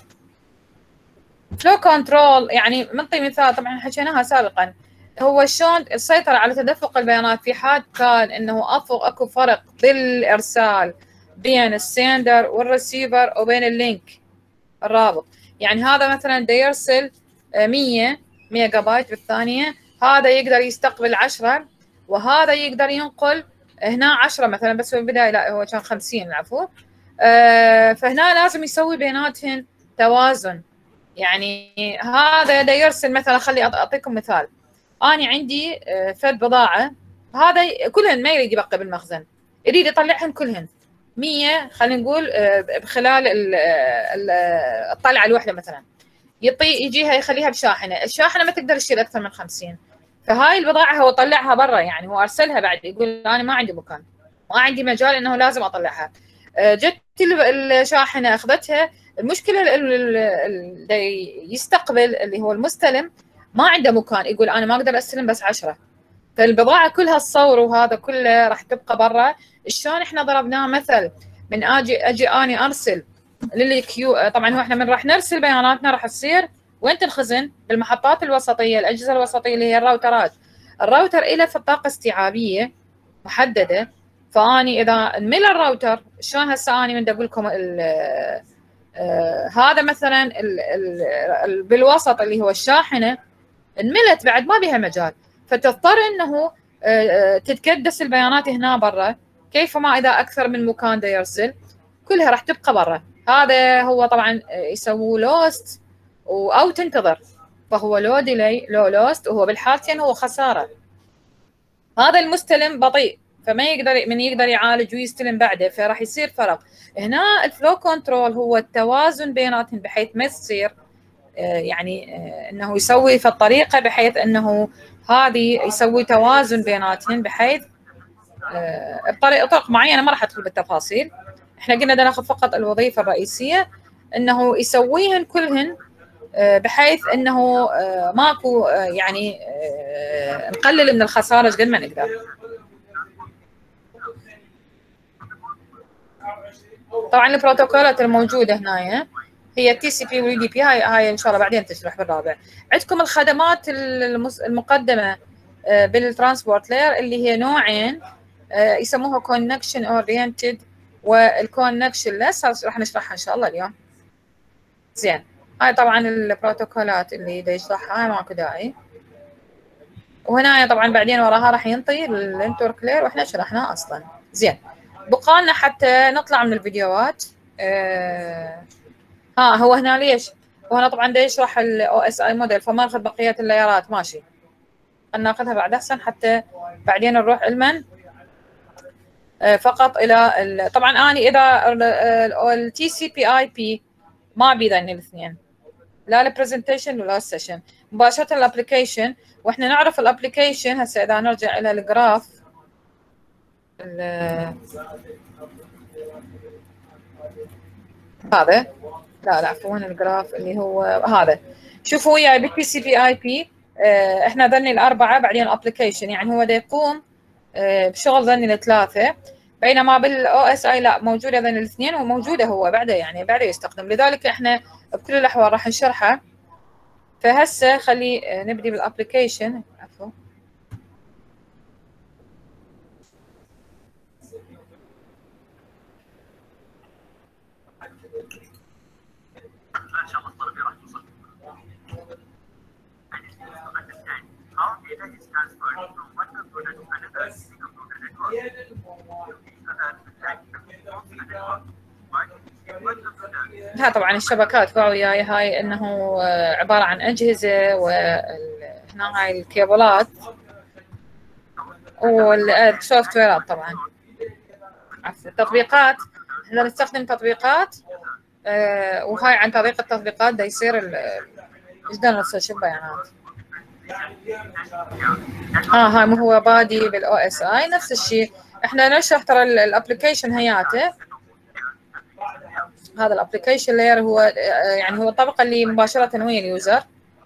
فلو كنترول يعني منطي مثال، طبعا حكيناها سابقا، هو شلون السيطرة على تدفق البيانات في حال كان انه افق اكو فرق بالارسال بين السندر والريسيفر وبين اللينك الرابط. يعني هذا مثلا دا يرسل مية ميجا بايت بالثانية، هذا يقدر يستقبل عشرة، وهذا يقدر ينقل هنا عشرة مثلا، بس في البداية لا هو كان خمسين العفو. آه فهنا لازم يسوي بيناتهم توازن. يعني هذا دا يرسل مثلا، خلي اعطيكم مثال، انا عندي فد بضاعه، هذا كلهن ما يريد يبقى بالمخزن، يريد يطلعهن كلهن مية، خلينا نقول بخلال الطلعه الواحده مثلا، يطي يجيها يخليها بشاحنه، الشاحنه ما تقدر تشيل اكثر من خمسين، فهاي البضاعه هو طلعها برا، يعني هو ارسلها بعد يقول انا ما عندي مكان، ما عندي مجال انه لازم اطلعها. جت الشاحنه اخذتها، المشكله اللي يستقبل اللي هو المستلم ما عنده مكان، يقول انا ما اقدر استلم بس عشرة، فالبضاعه كلها الصور وهذا كله راح تبقى برا. شلون احنا ضربناه مثل من اجي اجي اني ارسل للكيو، طبعا هو احنا من راح نرسل بياناتنا راح تصير وين تنخزن؟ بالمحطات الوسطيه، الاجهزه الوسطيه اللي هي الراوترات. الراوتر له في طاقه استيعابيه محدده، فاني اذا انملى الراوتر، شلون هسه اني من اقول لكم آه هذا مثلا ال ال ال بالوسط اللي هو الشاحنه انملت بعد ما بها مجال، فتضطر انه آه تتكدس البيانات هنا برا، كيفما اذا اكثر من مكان دا يرسل كلها راح تبقى برا. هذا هو طبعا يسووه لوست او تنتظر، فهو لو ديلي لو لوست، وهو بالحالتين هو خساره. هذا المستلم بطيء فما يقدر من يقدر يعالج ويستلم بعده، فراح يصير فرق. هنا الفلو كنترول هو التوازن بيناتهم بحيث ما تصير يعني انه يسوي في الطريقه بحيث انه هذه يسوي توازن بيناتهم بحيث بطريقه طرق معينه ما راح ادخل بالتفاصيل. احنا قلنا بدنا ناخذ فقط الوظيفه الرئيسيه انه يسويهن كلهن بحيث انه ماكو يعني نقلل من الخساره قد ما نقدر. طبعا البروتوكولات الموجوده هنا هي تي سي بي واليو دي بي، هاي هاي ان شاء الله بعدين تشرح بالرابع. عندكم الخدمات المقدمه بالترانسبورت لاير اللي هي نوعين، يسموها كونكشن اورينتد والكونكشن ليس، راح نشرحها ان شاء الله اليوم. زين، هاي طبعا البروتوكولات اللي دا يشرحها ماكو داعي، وهنا طبعا بعدين وراها راح ينطي الانتورك لاير واحنا شرحناه اصلا. زين، بقى لنا حتى نطلع من الفيديوهات. آه ها هو هنا ليش؟ وهنا طبعا دا يشرح الاو اس اي موديل، فما ناخذ بقيه اللايرات، ماشي، خلينا ناخذها بعد احسن حتى بعدين نروح علما آه فقط الى طبعا اني اذا التي سي بي اي بي ما بيذني الاثنين، لا البرزنتيشن ولا السيشن، مباشره الابلكيشن. واحنا نعرف الابلكيشن هسه اذا نرجع الى الجراف هذا، لا لا عفوا الجراف اللي هو هذا، شوفوا وياي بالبي سي بي اي بي احنا ذني الاربعه بعدين الابلكيشن، يعني هو دا يقوم بشغل ذني الثلاثه، بينما بالاو اس اي لا موجوده ذني الاثنين وموجوده هو بعده، يعني بعده يستخدم، لذلك احنا بكل الاحوال راح نشرحه. فهسه خلي نبدي بالابلكيشن. عفوا ها طبعا الشبكات باعوا وياي هاي انه عباره عن اجهزه، وهنا هاي الكيبلات والسوفت ويرات طبعا. عفوا التطبيقات، احنا نستخدم تطبيقات آه وهاي عن طريق التطبيقات دا يصير شلون نوصل شو البيانات. ها هاي مو هو بادي بالاو اس اي نفس الشيء. احنا نشرح ترى الابلكيشن هياته. هذا الابلكيشن لاير هو يعني هو الطبقه اللي مباشره ويا اليوزر،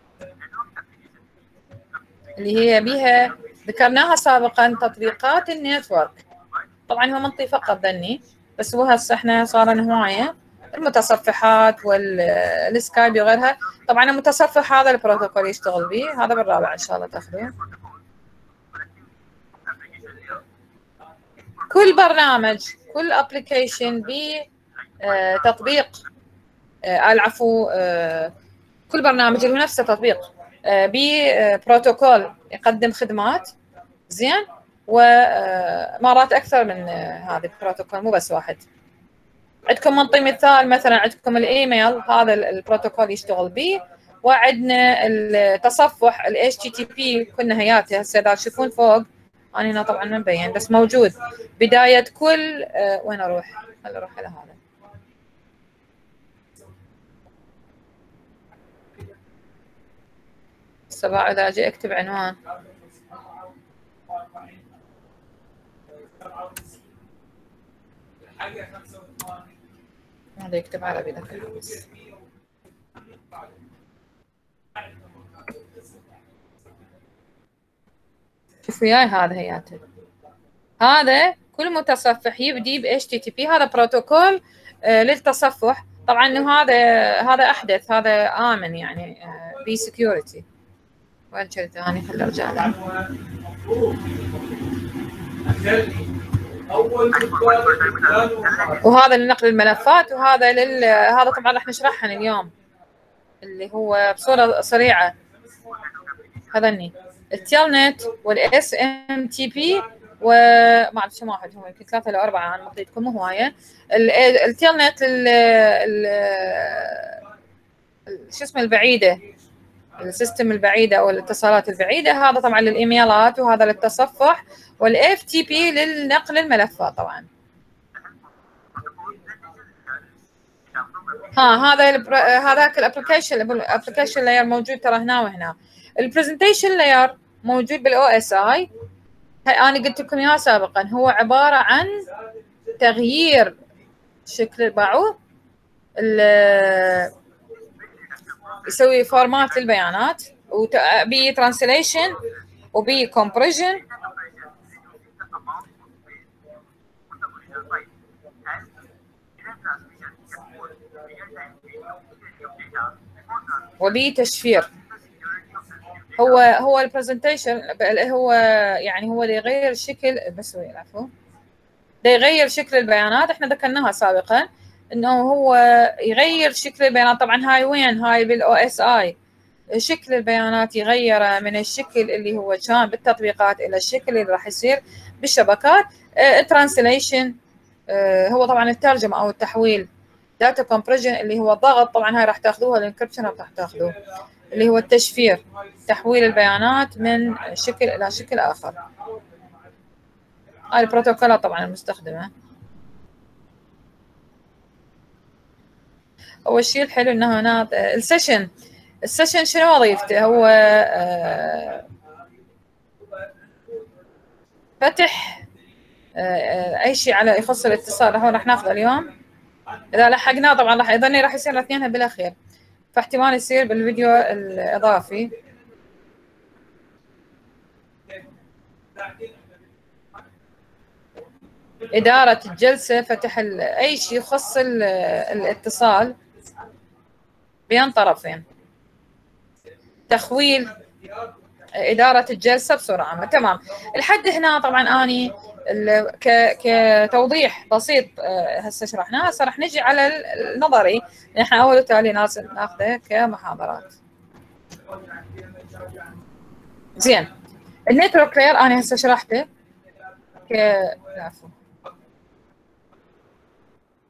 اللي هي بها ذكرناها سابقا تطبيقات النتورك. طبعا هو منطي فقط ذني، بس هو هسه احنا صار هوايه المتصفحات والسكايب وغيرها. طبعا المتصفح هذا البروتوكول يشتغل به، هذا بالرابع ان شاء الله تاخذوه. كل برنامج كل ابلكيشن بتطبيق آه العفو آه كل برنامج له نفسه تطبيق آه ببروتوكول يقدم خدمات زين، ومرات اكثر من هذا البروتوكول مو بس واحد. عندكم منطي مثال مثلا عندكم الايميل هذا البروتوكول يشتغل به، وعندنا التصفح ال إتش تي تي بي كنا هياته هسه اذا تشوفون فوق انا هنا طبعا ما مبين بس موجود بدايه كل آه وين اروح؟ خليني اروح على هذا. الصباح اذا اجي اكتب عنوان هذا يكتب عربي ذاك. شوف وياي هذا هياته. هذا كل متصفح يبدي ب إتش تي تي بي، هذا بروتوكول آه للتصفح. طبعا انه هذا هذا احدث، هذا امن يعني آه بي سكيورتي. وين شريت ثاني؟ خليني ارجع له. وهذا لنقل الملفات، وهذا لل هذا طبعا راح نشرحها اليوم اللي هو بصوره سريعه. هذني التيلنت والاس ام تي بي وما اعرف شو واحد هم يمكن ثلاثه ولا اربعه انا مضيتكم مو هوايه. التيلنت شو اسمه البعيده، السيستم البعيده او الاتصالات البعيده، هذا طبعا للايميلات وهذا للتصفح، والاف تي بي للنقل الملفات طبعا. ها هذا هذاك الابلكيشن الابلكيشن لاير موجود ترى هنا وهنا. البرزنتيشن لاير موجود بالاو اس اي، انا قلت لكم اياها سابقا، هو عباره عن تغيير شكل باعو يسوي فورمات للبيانات وبي ترانسليشن وبي كومبريشن وبي تشفير. هو هو البرزنتيشن هو يعني هو اللي يغير شكل بس هو العفو ده يغير شكل البيانات. احنا ذكرناها سابقا انه هو يغير شكل البيانات. طبعا هاي وين؟ هاي بالاو اس اي. شكل البيانات يغيره من الشكل اللي هو كان بالتطبيقات الى الشكل اللي راح يصير بالشبكات. الترانسليشن اه هو طبعا الترجمه او التحويل. داتا كومبريشن اللي هو الضغط، طبعا هاي راح تاخذوها، الانكربشن راح تاخذوه اللي هو التشفير، تحويل البيانات من شكل الى شكل اخر. هاي البروتوكولات طبعا المستخدمه. اول شيء الحلو انه هنا السيشن السيشن شنو وظيفته؟ هو آه فتح آه اي شيء على يخص الاتصال. هون راح ناخذه اليوم، اذا لحقناه طبعا راح يظني راح يصير الاثنين بالاخير، فاحتمال يصير بالفيديو الاضافي. إدارة الجلسة، فتح أي شيء يخص الاتصال بين طرفين، تخويل، إدارة الجلسة بصورة عامة. تمام. لحد هنا طبعا أني كتوضيح بسيط هسه شرحناه. هسه راح نجي على النظري، نحن أول وتالي ناخذه كمحاضرات. زين، النتورك لاير أنا هسه شرحته ك عفوا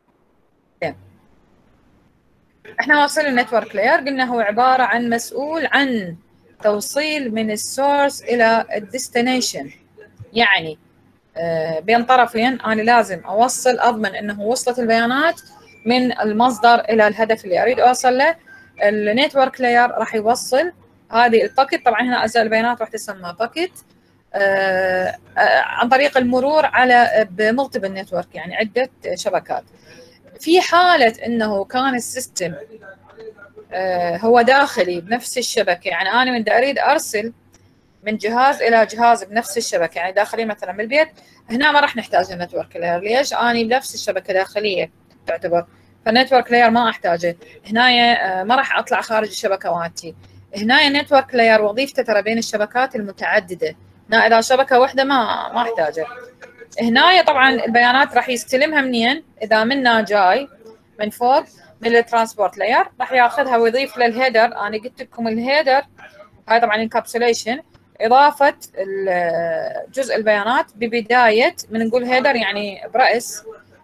احنا واصلين النتورك لاير، قلنا هو عباره عن مسؤول عن توصيل من السورس الى الديستنيشن، يعني آه بين طرفين انا لازم اوصل، اضمن انه وصلت البيانات من المصدر الى الهدف اللي اريد اوصل له. النتورك لاير راح يوصل هذه الباكيت، طبعا هنا اجزاء البيانات راح تسمى باكيت، آه آه عن طريق المرور على بمالتيبل نتورك، يعني عده شبكات. في حاله انه كان السيستم آه هو داخلي بنفس الشبكه، يعني انا من اريد ارسل من جهاز الى جهاز بنفس الشبكه، يعني داخلي مثلا بالبيت، هنا ما راح نحتاج النتورك لاير. ليش؟ اني بنفس الشبكه داخليه تعتبر، فالنتورك لاير ما احتاجه. هنا ما راح اطلع خارج الشبكه مالتي. هنا النتورك لاير وظيفته ترى بين الشبكات المتعدده، هنا اذا شبكه واحده ما ما احتاجه. هنا طبعا البيانات راح يستلمها منين؟ اذا منا جاي من فوق من الترانسبورت لاير راح ياخذها ويضيف للهيدر. انا قلت لكم الهيدر هاي طبعا انكابسوليشن، اضافه جزء البيانات ببدايه، من نقول هيدر يعني براس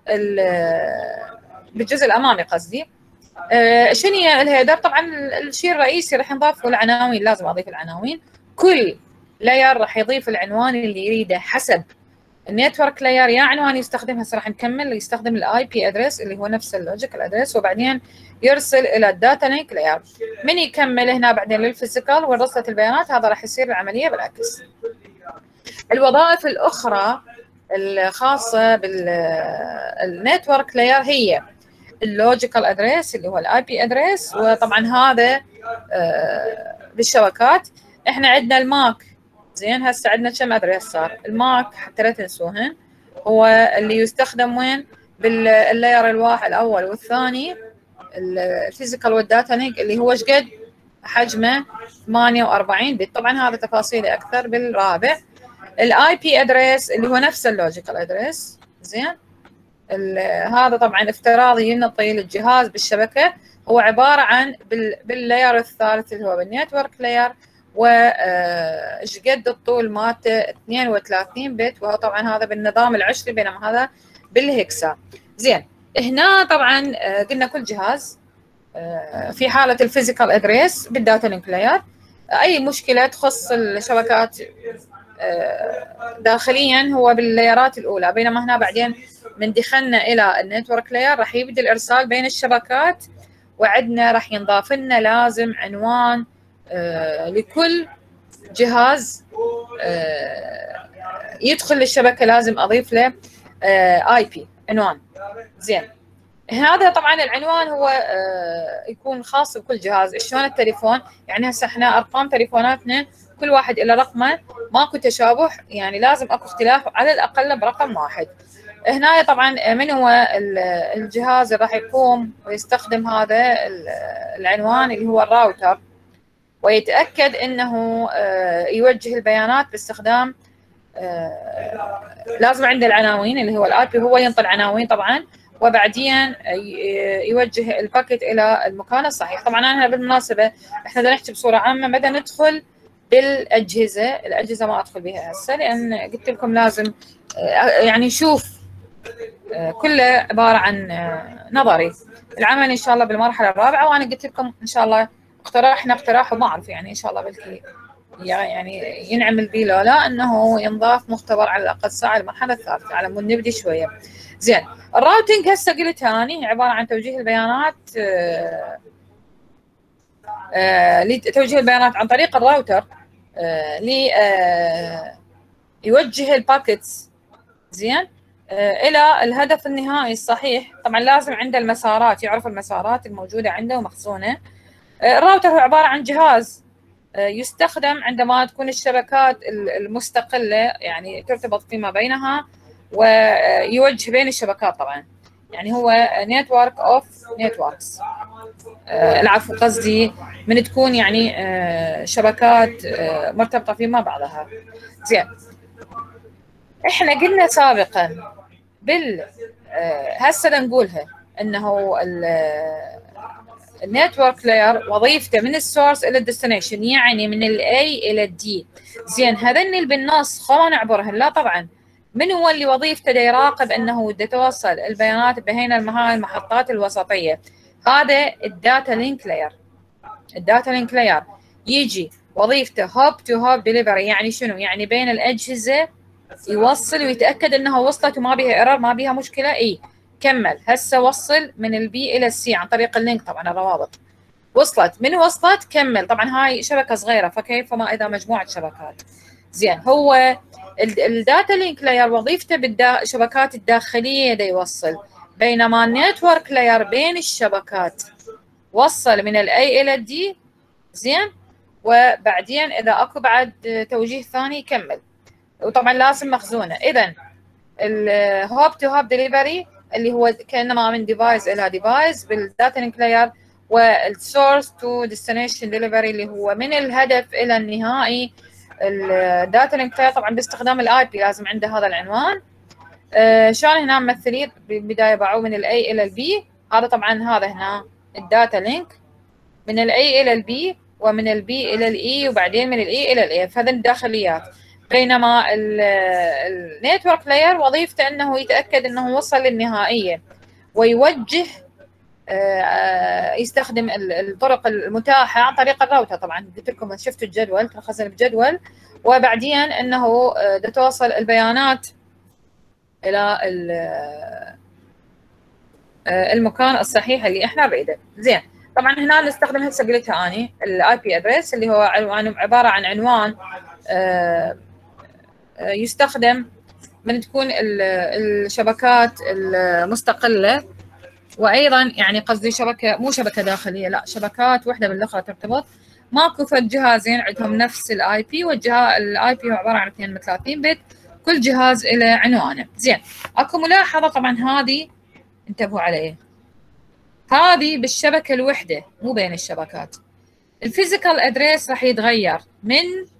بالجزء الامامي قصدي. آه شنو هي الهيدر؟ طبعا الشيء الرئيسي راح نضاف العناوين، لازم اضيف العناوين. كل لاير راح يضيف العنوان اللي يريده حسب النتورك لاير، يا عنوان يستخدم. هسه راح نكمل يستخدم الاي بي ادريس اللي هو نفس اللوجيكال ادريس، وبعدين يرسل الى الداتا لينك لاير. من يكمل هنا بعدين للفيزيكال ورصة البيانات، هذا راح يصير العمليه بالعكس. الوظائف الاخرى الخاصه بالنتورك لاير هي اللوجيكال ادريس اللي هو الاي بي ادريس، وطبعا هذا بالشبكات. احنا عندنا الماك، زين هسه عندنا كم ادريس صار؟ الماك حتى لا تنسوهن، هو اللي يستخدم وين؟ باللاير الواحد الاول والثاني الفيزيكال والداتا لينك، اللي هو ايش قد حجمه؟ ثمانية وأربعين بت. طبعا هذا تفاصيله اكثر بالرابع. الاي بي ادريس اللي هو نفس اللوجيكال ادريس، زين هذا طبعا افتراضي ينطي للجهاز بالشبكه، هو عباره عن باللاير الثالث اللي هو بالنتورك لاير، وايش قد الطول مالته اثنين وثلاثين بت، وهو طبعا هذا بالنظام العشري، بينما هذا بالهكسا. زين هنا طبعا قلنا كل جهاز في حاله الفيزيكال ادريس بالداتا لينك لاير اي مشكله تخص الشبكات داخليا هو باللايرات الاولى، بينما هنا بعدين من دخلنا الى النتورك لاير راح يبدا الارسال بين الشبكات، وعندنا راح ينضاف لنا لازم عنوان آه لكل جهاز آه يدخل للشبكه، لازم اضيف له آه اي بي عنوان. زين هذا طبعا العنوان هو آه يكون خاص بكل جهاز. شلون التليفون؟ يعني هسه احنا ارقام تليفوناتنا كل واحد له رقمه، ماكو تشابه، يعني لازم اكو اختلاف على الاقل برقم واحد. هنا طبعا من هو الجهاز اللي راح يقوم ويستخدم هذا العنوان اللي هو الراوتر، ويتاكد انه يوجه البيانات باستخدام لازم عنده العناوين اللي هو الاي بي، هو ينطي عناوين طبعا، وبعدين يوجه الباكيت الى المكان الصحيح. طبعا انا بالمناسبه احنا بدنا نحكي بصوره عامه، بدنا ندخل بالاجهزه، الاجهزه ما ادخل بها هسه لان قلت لكم لازم يعني نشوف كله عباره عن نظري. العمل ان شاء الله بالمرحله الرابعه، وانا قلت لكم ان شاء الله اقتراحنا اقتراح وما اعرف يعني ان شاء الله بلكي يعني ينعمل به لو لا، انه ينضاف مختبر على الاقل ساعه المرحله الثالثه على مود نبدي شويه. زين الراوتنج هسه قلت هاني عباره عن توجيه البيانات آه آه لتوجيه البيانات عن طريق الراوتر آه ل آه يوجه الباكيتس زين آه الى الهدف النهائي الصحيح. طبعا لازم عنده المسارات، يعرف المسارات الموجوده عنده ومخزونه. آه الراوتر هو عباره عن جهاز آه يستخدم عندما تكون الشبكات المستقله يعني ترتبط فيما بينها، ويوجه بين الشبكات. طبعا يعني هو نتورك اوف نتوركس، العفو قصدي من تكون يعني آه شبكات آه مرتبطه فيما بعضها. زين احنا قلنا سابقا بال آه هسه نقولها انه النتورك لاير وظيفته من السورس الى الديستنيشن، يعني من الاي الى الدي. زين هذن اللي بالنص خلونا نعبرهن. لا طبعا من هو اللي وظيفته يراقب انه تتوصل البيانات بين المحطات الوسطيه؟ هذا الداتا لينك لاير. الداتا لينك لاير يجي وظيفته هوب تو هوب ديليفري. يعني شنو؟ يعني بين الاجهزه يوصل ويتاكد انها وصلت وما بيها ايرور، ما بيها مشكله. اي كمل هسه وصل من البي الى السي عن طريق اللينك، طبعا الروابط وصلت. من وصلت كمل. طبعا هاي شبكه صغيره، فكيف ما اذا مجموعه شبكات. زين، هو الداتا لينك لاير وظيفته بالشبكات الداخليه دا يوصل، بينما النتورك لاير بين الشبكات وصل من الاي الى الدي. زين، وبعدين اذا اكو بعد توجيه ثاني يكمل، وطبعا لازم مخزونه. اذا الهوب تو هوب ديليفري اللي هو كانما من ديفايس الى ديفايس بالداتا لينك لاير، والسورس تو ديستنيشن ديليفري اللي هو من الهدف الى النهائي. الداتا لينك لاير طبعا باستخدام الاي بي لازم عنده هذا العنوان. آه شلون هنا ممثلين بالبدايه باعوه من الاي الى البي. هذا طبعا هذا هنا الداتا لينك من الاي الى البي، ومن البي الى الاي، وبعدين من الاي الى الاف. هذا الداخليات. بينما النتورك لاير وظيفته انه يتاكد انه وصل للنهائيه ويوجه، يستخدم الطرق المتاحه عن طريق الراوتر. طبعا قلت لكم شفتوا الجدول، تلخصنا بجدول، وبعدين انه توصل البيانات الى المكان الصحيح اللي احنا نريده. زين، طبعا هنا نستخدم هسه قلتها اني الاي بي ادريس اللي هو عباره عن عنوان يستخدم من تكون الشبكات المستقله، وايضا يعني قصدي شبكه مو شبكه داخليه، لا شبكات وحده بالاخرى ترتبط. ماكو فد جهازين عندهم نفس الاي بي، والجهاز الاي بي هو عباره عن اثنين وثلاثين بت، كل جهاز له عنوانه. زين، اكو ملاحظه طبعا هذه انتبهوا عليه، هذه بالشبكه الوحده مو بين الشبكات. الفيزيكال ادريس راح يتغير من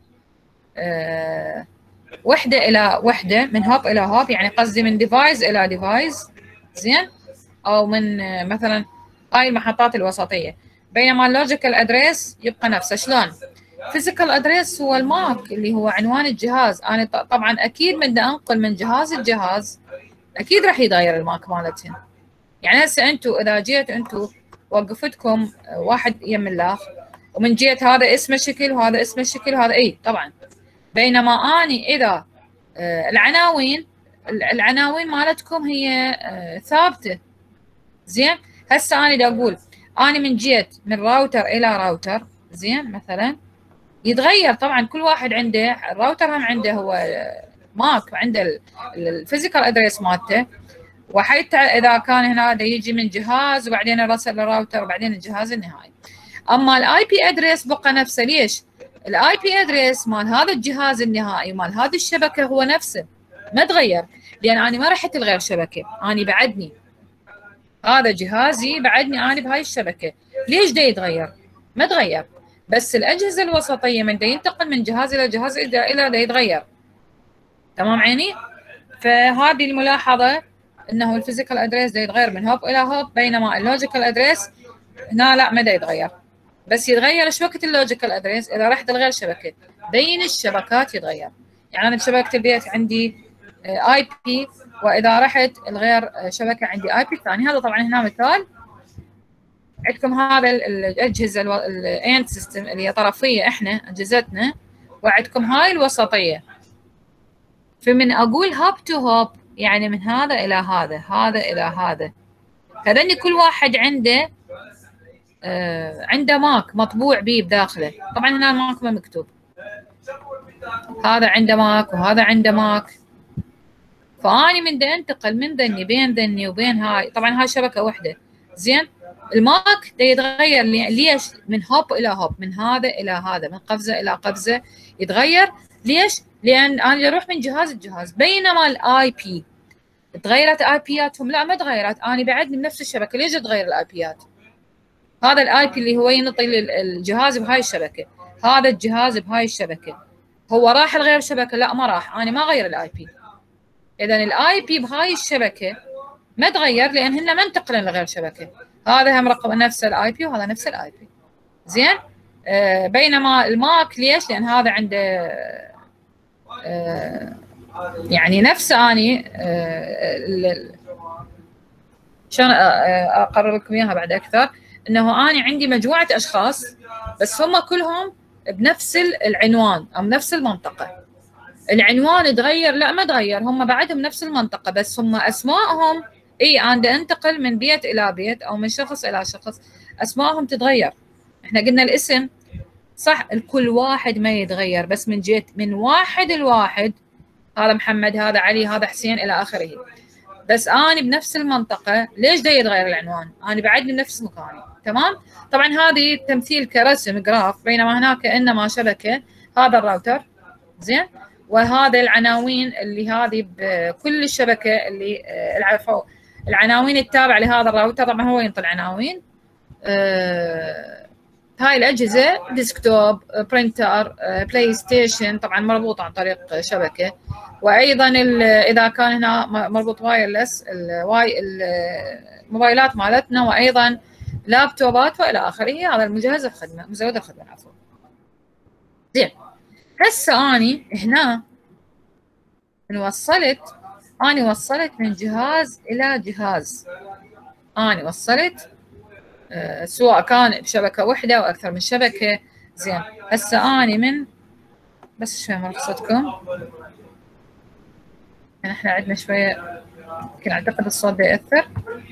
آه وحده الى وحده، من هوب الى هوب، يعني قصدي من ديفايس الى ديفايس. زين، او من آه مثلا هاي المحطات الوسطيه. بينما اللوجيكال ادريس يبقى نفسه. شلون؟ فيزيكال ادريس هو الماك اللي هو عنوان الجهاز. انا طبعا اكيد من بدي انقل من جهاز لجهاز اكيد راح يتغير الماك مالتهم. يعني هسه انتم اذا جيت انتم وقفتكم واحد يم الاخ، ومن جهه هذا اسمه شكل وهذا اسمه شكل وهذا اي طبعا. بينما اني اذا آه العناوين العناوين مالتكم هي آه ثابته. زين، هسه انا بدي اقول اني من جيت من راوتر الى راوتر. زين، مثلا يتغير طبعا، كل واحد عنده الراوتر هم عنده هو ماك، عنده الفيزيكال ادريس مالته، وحتى اذا كان هنا دا يجي من جهاز وبعدين يرسل للراوتر وبعدين الجهاز النهائي. اما الاي بي ادريس بقى نفسه. ليش؟ الاي بي ادريس مال هذا الجهاز النهائي مال هذه الشبكه هو نفسه، ما تغير، لان انا ما رحت لغير شبكه، انا بعدني هذا جهازي بعدني انا بهاي الشبكه. ليش دا يتغير؟ ما تغير، بس الاجهزه الوسطيه من دا ينتقل من جهاز الى جهاز الى دا يتغير. تمام عيني؟ فهذه الملاحظه انه الفيزيكال ادريس دا يتغير من هوب الى هوب، بينما اللوجيكال ادريس هنا لا ما دا يتغير، بس يتغير شبكه اللوجيكال ادريس اذا رحت لغير شبكه. بين الشبكات يتغير. يعني انا بشبكه البيت عندي اي بي، واذا رحت لغير شبكه عندي اي بي ثاني. هذا طبعا هنا مثال. عندكم هذا الاجهزه الاند سيستم اللي هي طرفيه احنا اجهزتنا، وعندكم هاي الوسطيه. فمن اقول هوب تو هوب يعني من هذا الى هذا، هذا الى هذا. هذني كل واحد عنده آه عنده ماك مطبوع به بداخله. طبعا هنا الماك ما مكتوب، هذا عنده ماك وهذا عنده ماك. فاني من دا انتقل من ذني بين ذني وبين هاي، طبعا هاي شبكه واحده. زين، الماك دا يتغير. ليش؟ من هوب الى هوب، من هذا الى هذا، من قفزه الى قفزه يتغير. ليش؟ لان انا اروح من جهاز لجهاز. بينما الاي بي تغيرت اي بياتهم؟ لا ما تغيرت، انا بعدني بنفس الشبكه. ليش تغير الاي بيات؟ هذا الاي بي اللي هو ينطي الجهاز بهاي الشبكه، هذا الجهاز بهاي الشبكه، هو راح لغير شبكه؟ لا ما راح، انا ما غير الاي بي. اذا الاي بي بهاي الشبكه ما تغير لان هن ما انتقلن لغير شبكه. هذا هم رقم نفس الاي بي وهذا نفس الاي بي. زين، آه بينما الماك ليش؟ لان هذا عنده آه يعني نفس اني آه عشان اقرر لكم اياها بعد اكثر، انه انا عندي مجموعه اشخاص بس هم كلهم بنفس العنوان او نفس المنطقه. العنوان تغير؟ لا ما تغير، هم بعدهم نفس المنطقه بس هم اسمائهم اي انا انتقل من بيت الى بيت او من شخص الى شخص، اسمائهم تتغير. احنا قلنا الاسم صح الكل واحد ما يتغير، بس من جيت من واحد لواحد، هذا محمد هذا علي هذا حسين الى اخره. بس اني بنفس المنطقه، ليش دا يتغير العنوان؟ انا بعدني بنفس مكاني. تمام. طبعا هذه تمثيل كرسم جراف، بينما هناك انما شبكه. هذا الراوتر زين، وهذا العناوين اللي هذه بكل الشبكه اللي العفو العناوين التابعه لهذا الراوتر. طبعا هو ينطي العناوين. أه هاي الأجهزة ديسكتوب، برينتر، بلاي ستيشن، طبعا مربوطة عن طريق شبكة. وأيضا إذا كان هنا مربوط وايرلس الواي الموبايلات مالتنا، وأيضا لابتوبات وإلى آخره. هذا المجهز الخدمة، مزود الخدمة العفو. زين، هسه أني هنا وصلت أني وصلت من جهاز إلى جهاز. أني وصلت أه سواء كان بشبكة واحدة أو أكثر من شبكة. زين، هسه أني من بس شوية مرخصتكم، يعني إحنا عندنا شوية يمكن أعتقد الصوت ده يأثر.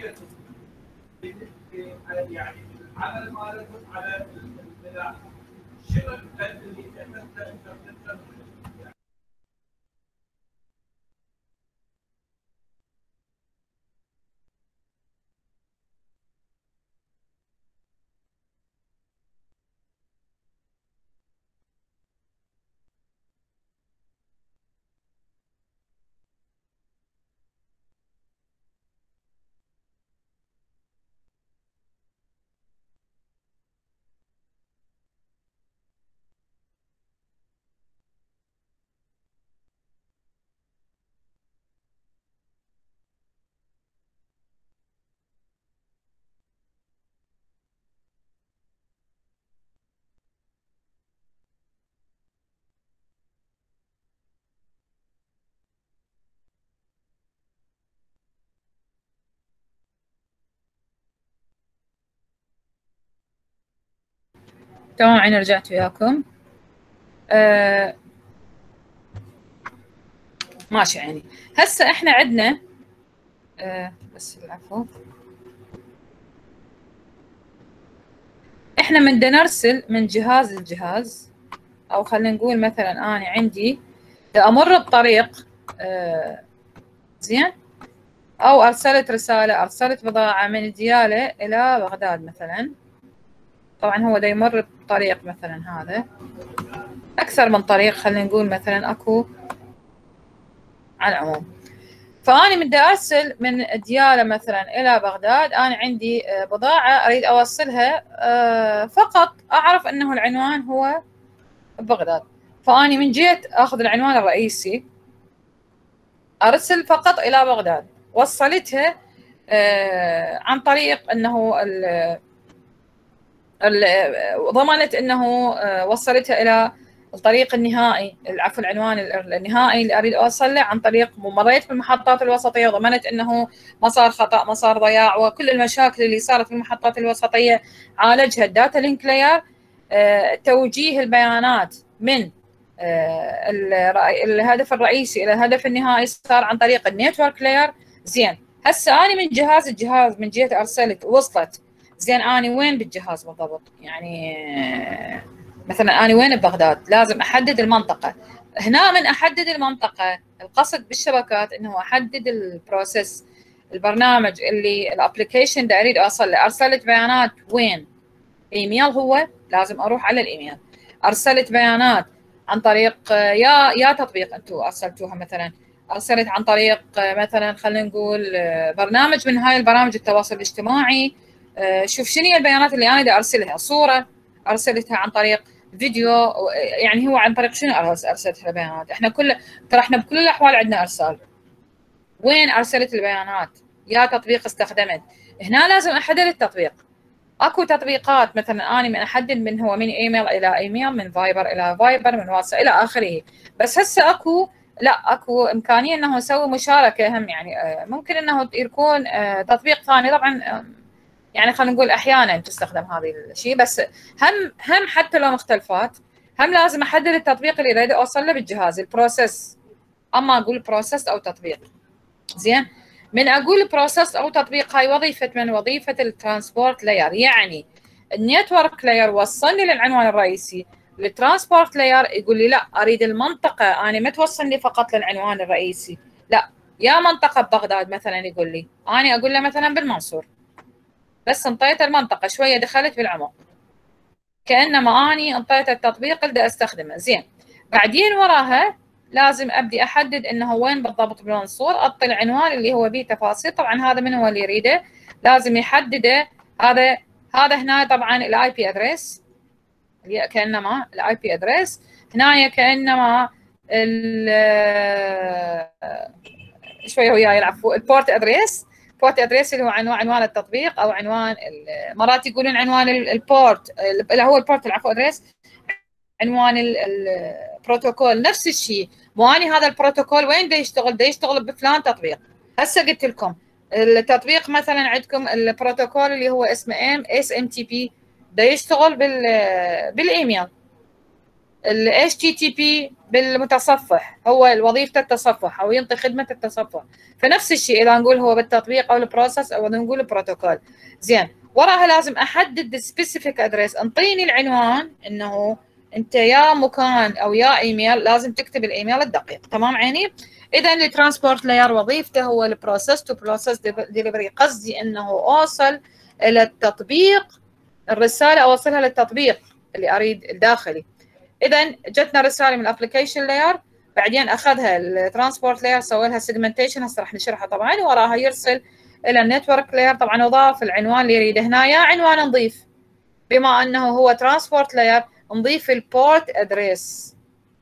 تمام، أنا رجعت وياكم. آه ماشي. يعني هسه احنا عندنا آه بس العفو، احنا من نرسل من جهاز لجهاز، او خلينا نقول مثلا انا عندي امر بطريق آه زين، او ارسلت رساله، ارسلت بضاعه من دياله الى بغداد مثلا. طبعا هو دا يمر بطريق مثلا، هذا اكثر من طريق، خلينا نقول مثلا اكو على العموم. فأنا من ارسل من دياله مثلا الى بغداد، انا عندي بضاعه اريد اوصلها، فقط اعرف انه العنوان هو بغداد. فاني من جيت اخذ العنوان الرئيسي، ارسل فقط الى بغداد، وصلتها عن طريق انه ضمنت انه وصلتها الى الطريق النهائي، العفو العنوان النهائي اللي اريد اوصل له، عن طريق مريت بالمحطات الوسطيه، وضمنت انه ما صار خطا ما صار ضياع، وكل المشاكل اللي صارت في المحطات الوسطيه عالجها الداتا لينك لاير. توجيه البيانات من الهدف الرئيسي الى الهدف النهائي صار عن طريق النيتورك لاير. زين، هسه اني من جهاز الجهاز من جهه ارسلت وصلت. زين، اني وين بالجهاز بالضبط؟ يعني مثلا أنا وين ببغداد، لازم أحدد المنطقة. هنا من أحدد المنطقة، القصد بالشبكات إنه أحدد البروسيس، البرنامج اللي الابلكيشن اللي أريد أوصل له. أرسلت بيانات وين؟ إيميل، هو لازم أروح على الإيميل. أرسلت بيانات عن طريق يا يا تطبيق أنتم أرسلتوها، مثلا أرسلت عن طريق مثلا خلينا نقول برنامج من هاي البرامج التواصل الاجتماعي. شوف شنو هي البيانات اللي أنا بدي أرسلها. صورة أرسلتها عن طريق فيديو، يعني هو عن طريق شنو ارسلت البيانات؟ احنا كل ترى احنا بكل الاحوال عندنا ارسال. وين ارسلت البيانات؟ يا تطبيق استخدمت. هنا لازم احدد التطبيق. اكو تطبيقات مثلا اني من احدد من هو من ايميل الى ايميل، من فايبر الى فايبر، من واتساب الى اخره. بس هسه اكو لا اكو امكانيه انه نسوي مشاركه هم، يعني ممكن انه يكون تطبيق ثاني طبعا، يعني خلينا نقول احيانا تستخدم هذه الشيء، بس هم هم حتى لو مختلفات هم لازم احدد التطبيق اللي اريد اوصل له بالجهاز، البروسيس. اما اقول بروسيس او تطبيق، زين. من اقول بروسيس او تطبيق، هاي وظيفه من وظيفه الترانسبورت لاير، يعني النتورك لاير وصلني للعنوان الرئيسي، الترانسبورت لاير يقول لي لا اريد المنطقه، انا ما توصلني فقط للعنوان الرئيسي، لا يا منطقه ببغداد مثلا، يقول لي انا اقول له مثلا بالمنصور، بس انطيت المنطقه شويه دخلت بالعمق، كانما اني انطيت التطبيق اللي استخدمه. زين، بعدين وراها لازم ابدي احدد انه وين بالضبط بالمنصور، اعطي العنوان اللي هو به تفاصيل، طبعا هذا من هو اللي يريده لازم يحدده، هذا هذا هنا طبعا الاي بي ادريس، كانما الاي بي ادريس هنا كانما شويه وياي العفو، البورت ادريس، بورت ادريس اللي هو عنوان عنوان التطبيق، او عنوان مرات يقولون عنوان البورت اللي هو البورت العفو ادريس، عنوان البروتوكول نفس الشيء. واني هذا البروتوكول وين دا يشتغل؟ دا يشتغل بفلان تطبيق. هسه قلت لكم التطبيق مثلا عندكم البروتوكول اللي هو اسمه ام اس ام تي بي دا يشتغل بال بالايميل، ال اتش تي تي بي بالمتصفح، هو وظيفته التصفح او ينطي خدمه التصفح. فنفس الشيء اذا نقول هو بالتطبيق او البروسيس او نقول البروتوكول. زين، وراها لازم احدد السبيسيفيك ادريس، انطيني العنوان انه انت يا مكان او يا ايميل، لازم تكتب الايميل الدقيق. تمام عيني؟ اذا الترانسبورت لاير وظيفته هو البروسيس تو بروسيس ديليفري، قصدي انه اوصل الى التطبيق الرساله، اوصلها للتطبيق اللي اريد الداخلي. اذا جتنا رساله من الابلكيشن لاير، بعدين اخذها الترانسبورت لاير سوى لها سيجمنتيشن، هسه راح نشرحها طبعا، وراها يرسل الى النتورك لاير، طبعا اضاف العنوان اللي يريده هنا، يا عنوان نضيف بما انه هو ترانسبورت لاير نضيف البورت ادريس.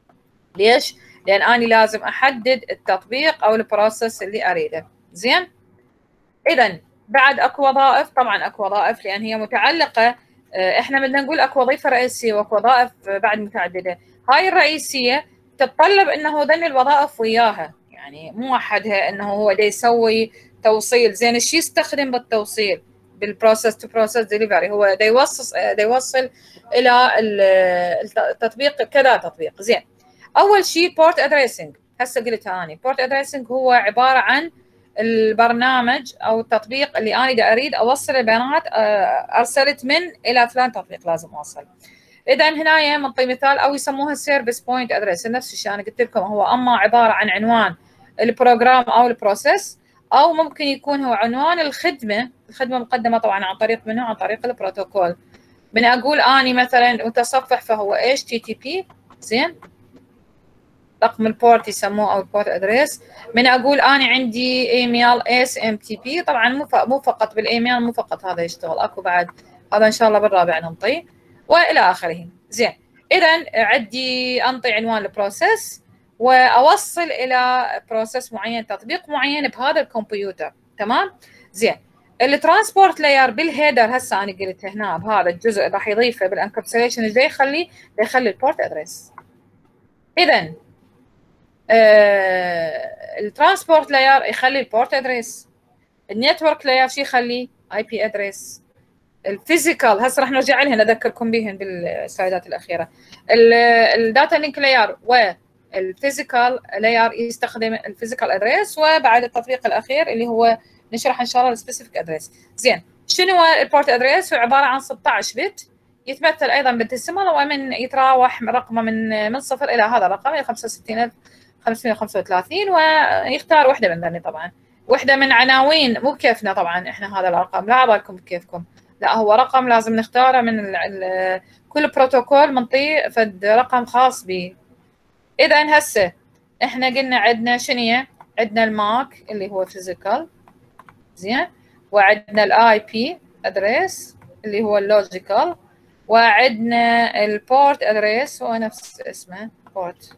ليش؟ لان اني لازم احدد التطبيق او البروسيس اللي اريده. زين، اذا بعد اكو وظائف، طبعا اكو وظائف لان هي متعلقه، احنا بدنا نقول اكو وظيفه رئيسيه واكو وظائف بعد متعدده. هاي الرئيسيه تتطلب انه ذن الوظائف وياها، يعني مو وحدها انه هو دا يسوي توصيل. زين، الشيء يستخدم بالتوصيل بالبروسيس تو بروسيس ديليفري، هو دا يوصل دا يوصل الى التطبيق كذا تطبيق. زين، اول شيء بورت ادريسنج، هسه قلتها اني بورت ادريسنج هو عباره عن البرنامج او التطبيق اللي انا دا اريد اوصل البيانات، ارسلت من الى فلان تطبيق لازم اوصل. اذا هنا منطي مثال، او يسموها سيرفيس بوينت ادريس، نفس الشيء انا قلت لكم، هو اما عباره عن عنوان البروجرام او البروسيس، او ممكن يكون هو عنوان الخدمه، الخدمه مقدمه طبعا عن طريق منه، عن طريق البروتوكول. من اقول اني مثلا متصفح فهو اتش تي تي بي، زين، رقم البورت يسموه او البورت ادريس. من اقول انا عندي ايميل اس ام تي بي، طبعا مو مو فقط بالايميل، مو فقط هذا يشتغل، اكو بعد هذا ان شاء الله بالرابع ننطي والى اخره. زين، اذا عندي انطي عنوان البروسيس واوصل الى بروسيس معين، تطبيق معين بهذا الكمبيوتر. تمام؟ زين، الترانسبورت لاير بالهيدر هسه انا قلت هنا بهذا الجزء راح يضيفه بالانكابسوليشن، ايش يخلي؟ يخلي البورت ادريس. اذا آه الترانسبورت لاير يخلي البورت ادريس، النتورك لاير شو يخلي؟ اي بي ادريس. الفيزيكال هسه راح نرجع لهن اذكركم بهن بالسلايدات الاخيره. الداتا لينك لاير والفيزيكال لاير يستخدم الفيزيكال ادريس، وبعد التطبيق الاخير اللي هو نشرح ان شاء الله السبيسيفيك ادريس. زين، شنو هو البورت ادريس؟ هو عباره عن ستة عشر بت، يتمثل ايضا بالديسيمال، ومن يتراوح رقمه من من صفر الى هذا الرقم خمسة وستين ألف وخمسمئة وخمسة وثلاثين، ويختار وحده من ذني طبعا، وحده من عناوين، مو بكيفنا طبعا احنا هذا الارقام، لا عبالكم بكيفكم، لا هو رقم لازم نختاره من ال ال كل بروتوكول منطيه فد رقم خاص به. اذا هسه احنا قلنا عندنا شنو؟ عندنا الماك اللي هو فيزيكال، زين، وعندنا الاي بي ادريس اللي هو اللوجيكال، وعندنا البورت ادريس هو نفس اسمه بورت.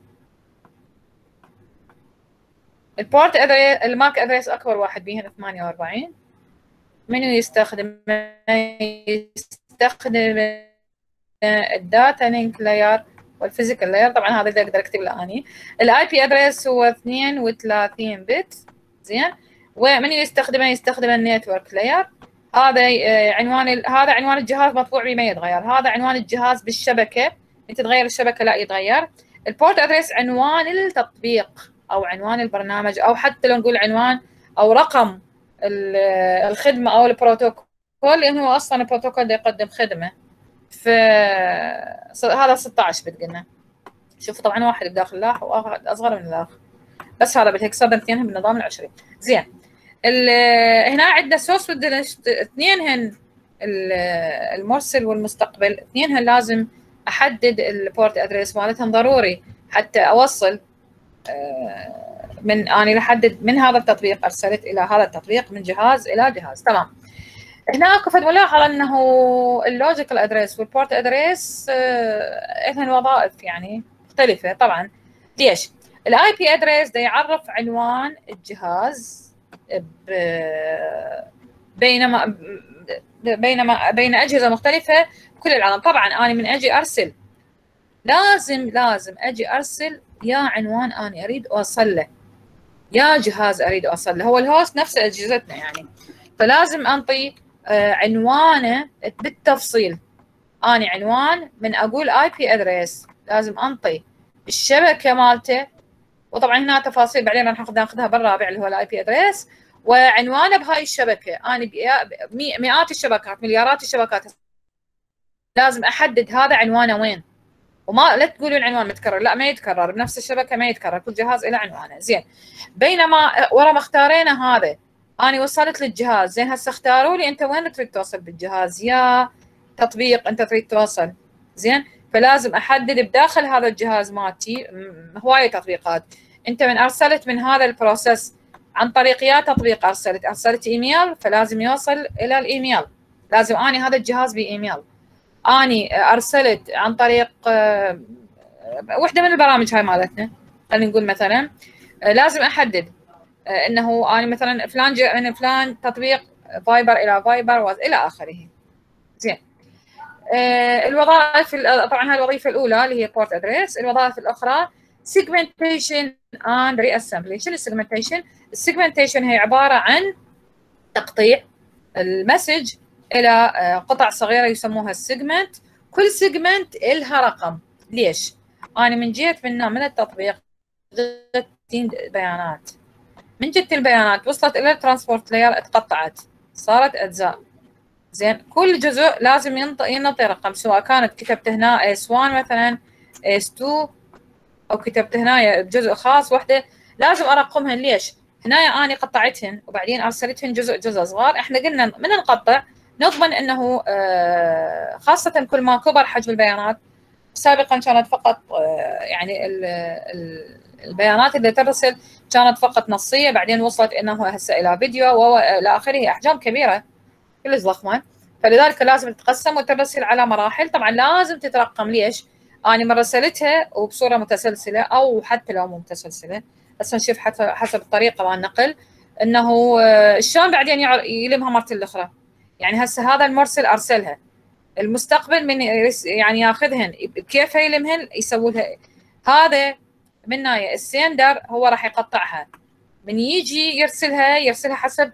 البورت ادريس الماك ادريس اكبر واحد بيهن ثمانية وأربعين. منو يستخدم؟ يستخدم الداتا لينك لاير والفيزيكال لاير طبعا هذا اللي اقدر اكتب له اني. الاي بي ادريس هو اثنين وثلاثين بت زين، ومن يستخدمه يستخدم النتورك لاير. هذا عنوان هذا عنوان الجهاز مطبوع بما يتغير، هذا عنوان الجهاز بالشبكه، انت تغير الشبكه لا يتغير. البورت ادريس عنوان التطبيق او عنوان البرنامج، او حتى لو نقول عنوان او رقم الخدمه او البروتوكول، لانه هو اصلا البروتوكول ده يقدم خدمه. فهذا ستة عشر بت قلنا. شوفوا طبعا واحد بداخل الاخ واحد اصغر من الاخ، بس هذا بالهكسادن اثنينهم بالنظام العشري. زين، هنا عندنا سورس اثنينهن المرسل والمستقبل، اثنينهن لازم احدد البورت ادريس مالتهم ضروري حتى اوصل من اني احدد من هذا التطبيق ارسلت الى هذا التطبيق من جهاز الى جهاز. تمام. هنا اكو فد ملاحظه انه اللوجيكال ادريس والبورت ادريس لهن وظائف يعني مختلفه. طبعا ليش؟ الاي بي ادريس ده يعرف عنوان الجهاز بينما بينما بين اجهزه مختلفه بكل العالم. طبعا انا من اجي ارسل لازم لازم اجي ارسل يا عنوان انا اريد اوصل له، يا جهاز اريد اوصل له، هو الهوست نفس اجهزتنا يعني، فلازم انطي عنوانه بالتفصيل. اني عنوان من اقول اي بي ادريس لازم انطي الشبكه مالته، وطبعا هنا تفاصيل بعدين راح ناخذها بالرابع اللي هو الاي بي ادريس، وعنوانه بهاي الشبكه. انا مئات الشبكات مليارات الشبكات لازم احدد هذا عنوانه وين، وما لا تقولوا العنوان متكرر، لا ما يتكرر بنفس الشبكه، ما يتكرر، كل جهاز له عنوانه. زين، بينما ورا ما اختارينا هذا انا وصلت للجهاز. زين، هسه اختاروا لي انت وين تريد توصل بالجهاز، يا تطبيق انت تريد توصل. زين، فلازم احدد بداخل هذا الجهاز مالتي هوايه تطبيقات. انت من ارسلت من هذا البروسيس عن طريق يا تطبيق ارسلت ارسلت ايميل، فلازم يوصل الى الايميل، لازم اني هذا الجهاز بايميل. اني ارسلت عن طريق وحده من البرامج هاي مالتنا، خلينا نقول مثلا لازم احدد انه انا مثلا فلان جاء من فلان تطبيق فايبر الى فايبر والى اخره. زين، الوظائف طبعا هاي الوظيفه الاولى اللي هي بورت ادريس. الوظائف الاخرى segmentation and reassembly. شنو السيجمنتيشن؟ السيجمنتيشن هي عباره عن تقطيع المسج الى قطع صغيره يسموها السيجمنت. كل سيجمنت لها رقم. ليش؟ انا من جيت من من التطبيق جت بيانات، من جت البيانات وصلت الى الترانسبورت لاير اتقطعت صارت اجزاء. زين، كل جزء لازم ينطي ينطي رقم، سواء كانت كتبت هنا إس واحد مثلا إس اثنين او كتبت هنا بجزء خاص وحده، لازم ارقمهن. ليش؟ هنا انا قطعتهن وبعدين ارسلتهن جزء جزء صغار. احنا قلنا من نقطع نضمن انه خاصه كل ما كبر حجم البيانات. سابقا كانت فقط يعني البيانات اللي ترسل كانت فقط نصيه، بعدين وصلت انه هسه الى فيديو والى اخره، احجام كبيره كلش ضخمه، فلذلك لازم تتقسم وترسل على مراحل. طبعا لازم تترقم. ليش؟ انا من رسلتها وبصوره متسلسله او حتى لو مو متسلسله، هسه نشوف حسب حسب الطريقه مال النقل انه شلون بعدين يلمها مره الاخرى. يعني هسه هذا المرسل ارسلها، المستقبل من يعني ياخذهن كيف يلمهن يسووا لها هذا من ناحيه السندر، هو راح يقطعها من يجي يرسلها يرسلها حسب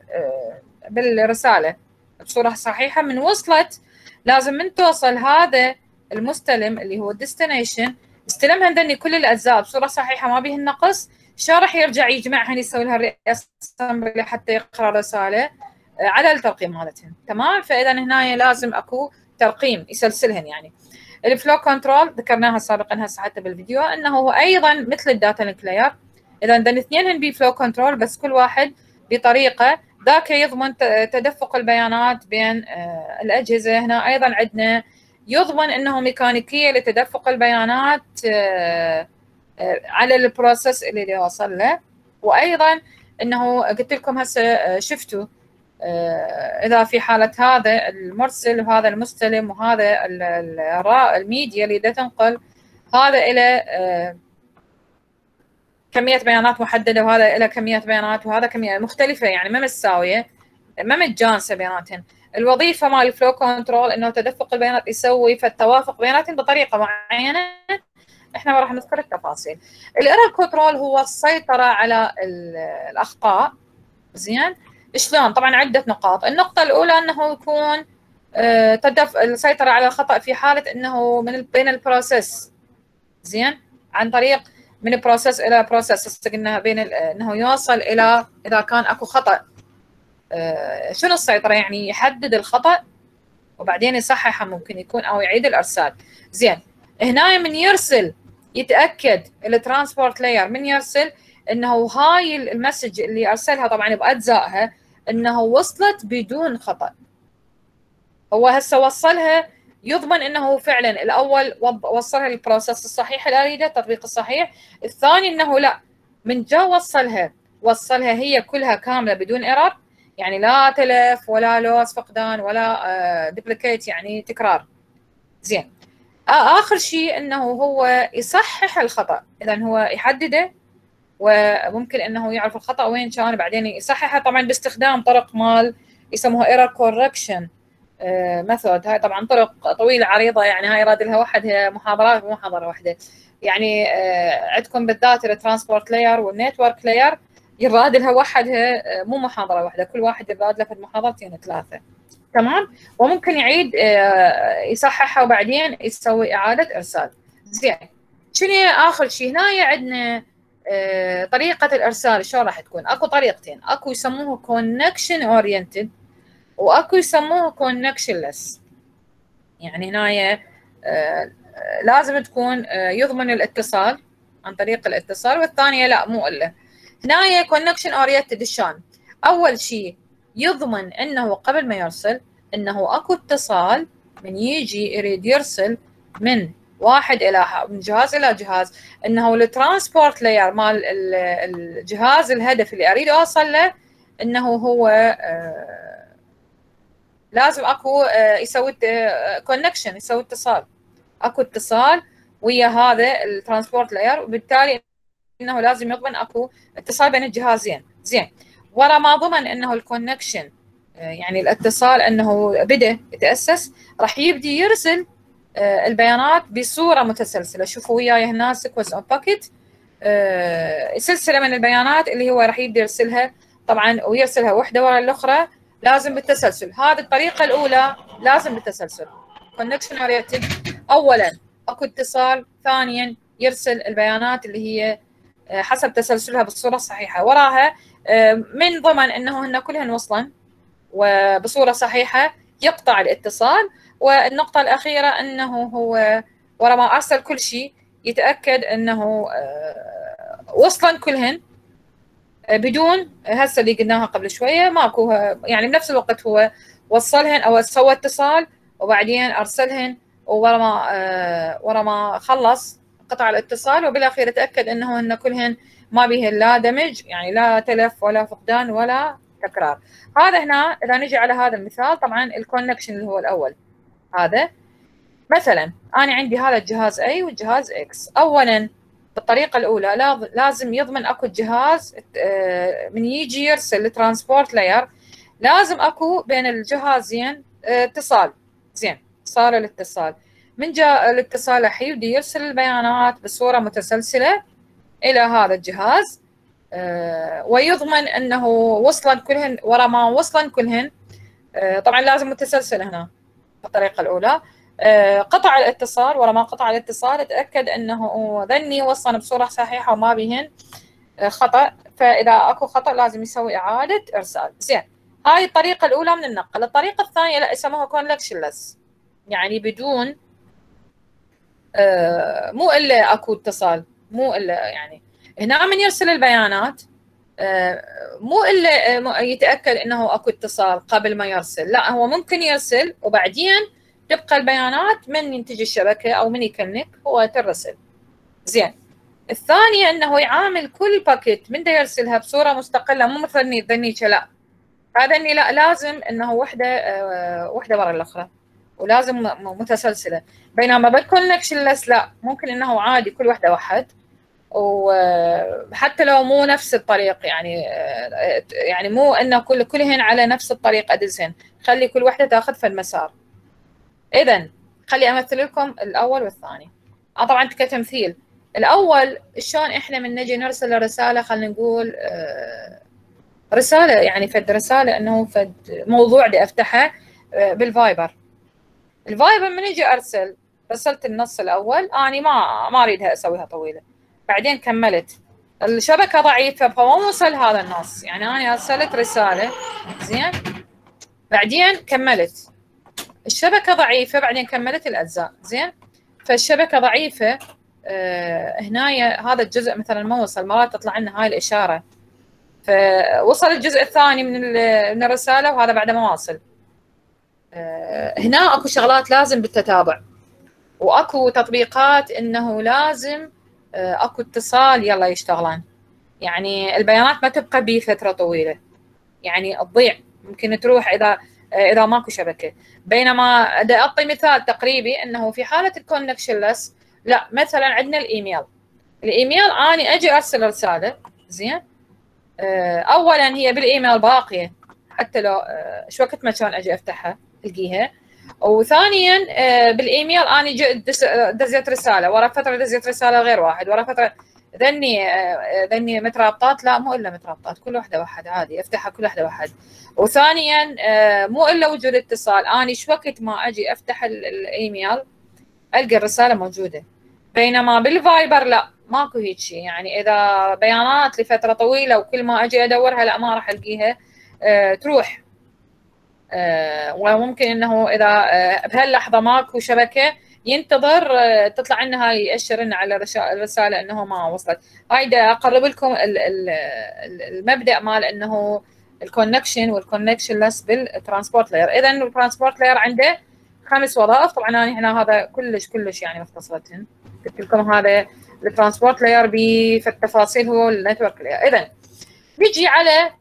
بالرساله بصوره صحيحه. من وصلت لازم من توصل هذا المستلم اللي هو الديستنيشن استلمها ذني كل الاجزاء بصوره صحيحه ما بيهن نقص، شلون راح يرجع يجمعهن يسوي لها الرياسمبلي حتى يقرا رساله على الترقيم مالتهن. تمام، فاذا هنا لازم اكو ترقيم يسلسلهن. يعني الفلو كنترول ذكرناها سابقا هسه حتى بالفيديو انه هو ايضا مثل الداتا لينك لاير. اذا ذن اثنينهن بفلو كنترول بس كل واحد بطريقه، ذاك يضمن تدفق البيانات بين الاجهزه. هنا ايضا عندنا يضمن انه ميكانيكيه لتدفق البيانات على البروسيس اللي يوصل له. وايضا انه قلت لكم هسه شفتوا اذا في حاله هذا المرسل وهذا المستلم وهذا الميديا اللي دا تنقل، هذا الى كميه بيانات محدده وهذا الى كميه بيانات وهذا كميه مختلفه، يعني ما متساويه ما متجانسه بيناتهم. الوظيفه مال الفلو كنترول انه تدفق البيانات يسوي فالتوافق بيناتهم بطريقه معينه احنا ما راح نذكر التفاصيل. الايرور كنترول هو السيطره على الاخطاء. زين، شلون؟ طبعا عده نقاط. النقطه الاولى انه يكون آه تدف السيطره على الخطا في حاله انه من بين البروسيس. زين، عن طريق من بروسيس الى بروسيس، قلنا بين انه يوصل الى اذا كان اكو خطا. آه شنو السيطره؟ يعني يحدد الخطا وبعدين يصححه ممكن يكون، او يعيد الارسال. زين، هنا من يرسل يتاكد الترانسبورت لاير من يرسل انه هاي المسج اللي ارسلها طبعا باجزائها انه وصلت بدون خطا. هو هسه وصلها، يضمن انه فعلا الاول وصلها للبروسيس الصحيح اللي اريده، التطبيق الصحيح. الثاني انه لا، من جا وصلها وصلها هي كلها كامله بدون ايرور، يعني لا تلف ولا لوس فقدان ولا ديبليكيت يعني تكرار. زين، اخر شيء انه هو يصحح الخطا، اذا هو يحدده وممكن انه يعرف الخطا وين كان بعدين يصححه، طبعا باستخدام طرق مال يسموها ايرور كوركشن ميثود. هاي طبعا طرق طويله عريضه، يعني هاي راد لها وحدها محاضرات بمحاضره واحده. يعني عندكم بالذات الترانسبورت لاير والنتورك لاير يراد لها وحدها، مو محاضره واحده، كل واحد يراد له في محاضرتين ثلاثه. تمام، وممكن يعيد يصححها وبعدين يسوي اعاده ارسال. زين، شنو اخر شيء هنا عندنا؟ طريقه الارسال شلون راح تكون؟ اكو طريقتين، اكو يسموه كونكشن اورينتد واكو يسموه كونكشنلس. يعني هنا لازم تكون يضمن الاتصال عن طريق الاتصال، والثانيه لا مو الا. هنا كونكشن اورينتد شلون؟ اول شيء يضمن انه قبل ما يرسل انه اكو اتصال، من يجي يريد يرسل من واحد الى من جهاز الى جهاز، انه الترانسبورت لاير مال الجهاز الهدف اللي اريد اوصل له انه هو آه لازم اكو آه يسوي كونكشن، يسوي اتصال، اكو اتصال ويا هذا الترانسبورت لاير، وبالتالي انه لازم يضمن اكو اتصال بين الجهازين. زين، ورا ما ضمن انه الكونكشن يعني الاتصال انه بدا يتاسس، راح يبدي يرسل البيانات بصوره متسلسله. شوفوا وياي هنا سيكونس اوف باكيت، سلسله من البيانات اللي هو راح يبدي يرسلها طبعا، ويرسلها وحده ورا الاخرى لازم بالتسلسل. هذه الطريقه الاولى لازم بالتسلسل، كونكشن اورينتد. اولا اكو اتصال، ثانيا يرسل البيانات اللي هي حسب تسلسلها بالصوره الصحيحه. وراها من ضمن انه هن كلهن وصلا وبصوره صحيحه يقطع الاتصال. والنقطه الاخيره انه هو ورا ما ارسل كل شيء يتاكد انه وصلا كلهن بدون هسه اللي قلناها قبل شويه ماكو، يعني بنفس الوقت هو وصلهن او سوى اتصال وبعدين ارسلهن، ورا ما ورا ما خلص قطع الاتصال وبالاخير يتاكد انه هن كلهن ما بيهن لا دمج، يعني لا تلف ولا فقدان ولا تكرار. هذا هنا اذا نجي على هذا المثال، طبعا الكونكشن اللي هو الاول هذا مثلا انا عندي هذا الجهاز A والجهاز X. اولا بالطريقه الاولى لازم يضمن اكو الجهاز من يجي يرسل الترانسبورت لاير لازم اكو بين الجهازين اتصال. زين، صار الاتصال، من جاء الاتصال راح يبدي يرسل البيانات بصوره متسلسله الى هذا الجهاز، ويضمن انه وصلا كلهن. ورا ما وصلا كلهن طبعا لازم متسلسل هنا بالطريقه الاولى، قطع الاتصال. ورا ما قطع الاتصال اتاكد انه ذني وصل بصوره صحيحه وما بهن خطا، فاذا اكو خطا لازم يسوي اعاده ارسال. زين، هاي الطريقه الاولى من النقل. الطريقه الثانيه لا يسموها كونكشنلس، يعني بدون آه مو الا اكو اتصال، مو الا يعني هنا من يرسل البيانات آه مو الا يتاكد انه اكو اتصال قبل ما يرسل، لا هو ممكن يرسل وبعدين تبقى البيانات من ينتج الشبكه او من يكنك هو ترسل. زين، الثانيه انه يعامل كل باكيت من دا يرسلها بصوره مستقله، مو مثل ذنيك لا، هذا اني لا لازم انه وحده آه وحده ورا الاخرى ولازم متسلسله. بينما بالكونكشنلس لا، ممكن انه عادي كل وحده وحد، وحتى لو مو نفس الطريق، يعني يعني مو انه كل كلهن على نفس الطريق ادزهن، خلي كل وحده تاخذ في المسار. اذا خلي امثل لكم الاول والثاني. آه طبعا كتمثيل. الاول شلون احنا من نجي نرسل رساله، خلينا نقول آه رساله يعني فد رساله انه فد موضوع بدي افتحه آه بالفايبر. الفايبر من يجي ارسل رسلت النص الاول، اني ما ما اريدها اسويها طويله، بعدين كملت الشبكه ضعيفه فما وصل هذا النص، يعني انا ارسلت رساله زين بعدين كملت الشبكه ضعيفه بعدين كملت الاجزاء زين. فالشبكه ضعيفه آه هنا هذا الجزء مثلا ما وصل، مرات تطلع لنا هاي الاشاره، فوصل الجزء الثاني من من الرساله وهذا بعده ما واصل. آه هنا اكو شغلات لازم بالتتابع، واكو تطبيقات انه لازم آه اكو اتصال يلا يشتغلان، يعني البيانات ما تبقى بفتره طويله، يعني تضيع ممكن تروح اذا اذا ماكو شبكه. بينما بدي اعطي مثال تقريبي انه في حاله الكونكشن لس، لا مثلا عندنا الايميل، الايميل اني اجي ارسل رساله زين اولا هي بالايميل باقيه حتى لو ايش وقت ما كان اجي افتحها القيها، وثانيا بالايميل اني دزيت رساله ورا فتره دزيت رساله غير واحد ورا فتره ذني ذني مترابطات، لا مو الا مترابطات كل واحده واحد عادي افتحها كل واحده واحد. وثانيا مو الا وجود اتصال، اني ايش وقت ما اجي افتح الايميل القى الرساله موجوده. بينما بالفايبر لا ماكو هيك شيء، يعني اذا بيانات لفتره طويله وكل ما اجي ادورها لا ما راح القيها أه تروح. أه وممكن انه اذا أه بهاللحظه ماكو شبكه ينتظر أه تطلع لنا هاي يأشر لنا على الرساله انه ما وصلت. هاي دا اقرب لكم المبدا مال انه الكونكشن والكونكشن لس بالترانسبورت لاير. اذا الترانسبورت لاير عنده خمس وظائف، طبعا انا هنا هذا كلش كلش يعني مختصرتهن قلت لكم هذا الترانسبورت لاير بالتفاصيل هو النتورك لاير. اذا نجي على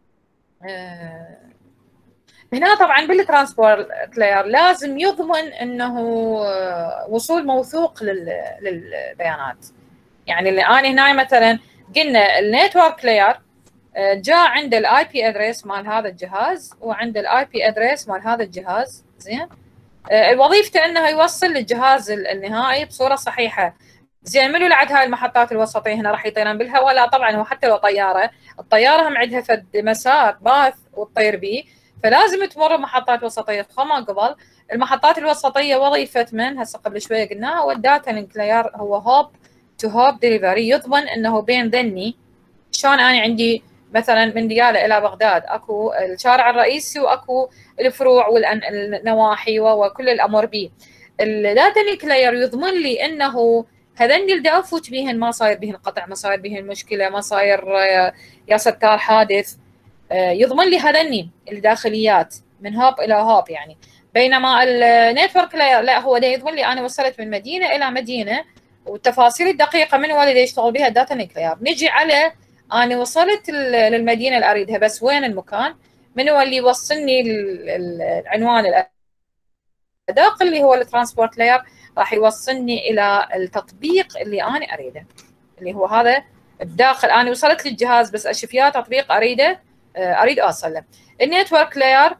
آه هنا طبعا بالترانسبورت لاير لازم يضمن انه وصول موثوق للبيانات. يعني اللي انا هنا مثلا قلنا النتورك لاير جاء عند الاي بي ادريس مال هذا الجهاز وعند الاي بي ادريس مال هذا الجهاز زين. وظيفته انه يوصل للجهاز النهائي بصوره صحيحه. زين منو لعد هاي المحطات الوسطيه هنا راح يطيران بالهواء؟ لا طبعا هو حتى لو طياره، الطياره هم عندها فد مسار باث وتطير بيه، فلازم تمر بمحطات وسطيه فما قبل. المحطات الوسطيه وظيفه من هسه قبل شويه قلناها هو الداتا لينك لاير، هو هوب تو هوب ديليفري، يضمن انه بين ذني شلون انا عندي مثلا من دياله الى بغداد اكو الشارع الرئيسي واكو الفروع والنواحي وكل الامور بيه. الداتا لينك لاير يضمن لي انه هذني اللي بدي افوت بيهن ما صاير بيهن قطع، ما صاير بيهن مشكله، ما صاير يا ستار حادث، يضمن لي هذني الداخليات من هوب الى هوب يعني. بينما النتورك لاير لا هو ده يضمن لي انا وصلت من مدينه الى مدينه والتفاصيل الدقيقه من هو اللي يشتغل بها الداتا لينك لاير. نجي على انا وصلت للمدينه اللي اريدها بس وين المكان؟ من هو اللي يوصلني العنوان الادق اللي هو الترانسبورت لاير راح يوصلني الى التطبيق اللي انا اريده اللي هو هذا الداخل. انا وصلت للجهاز بس اشوف يا تطبيق اريده اريد اوصل له. النتورك لاير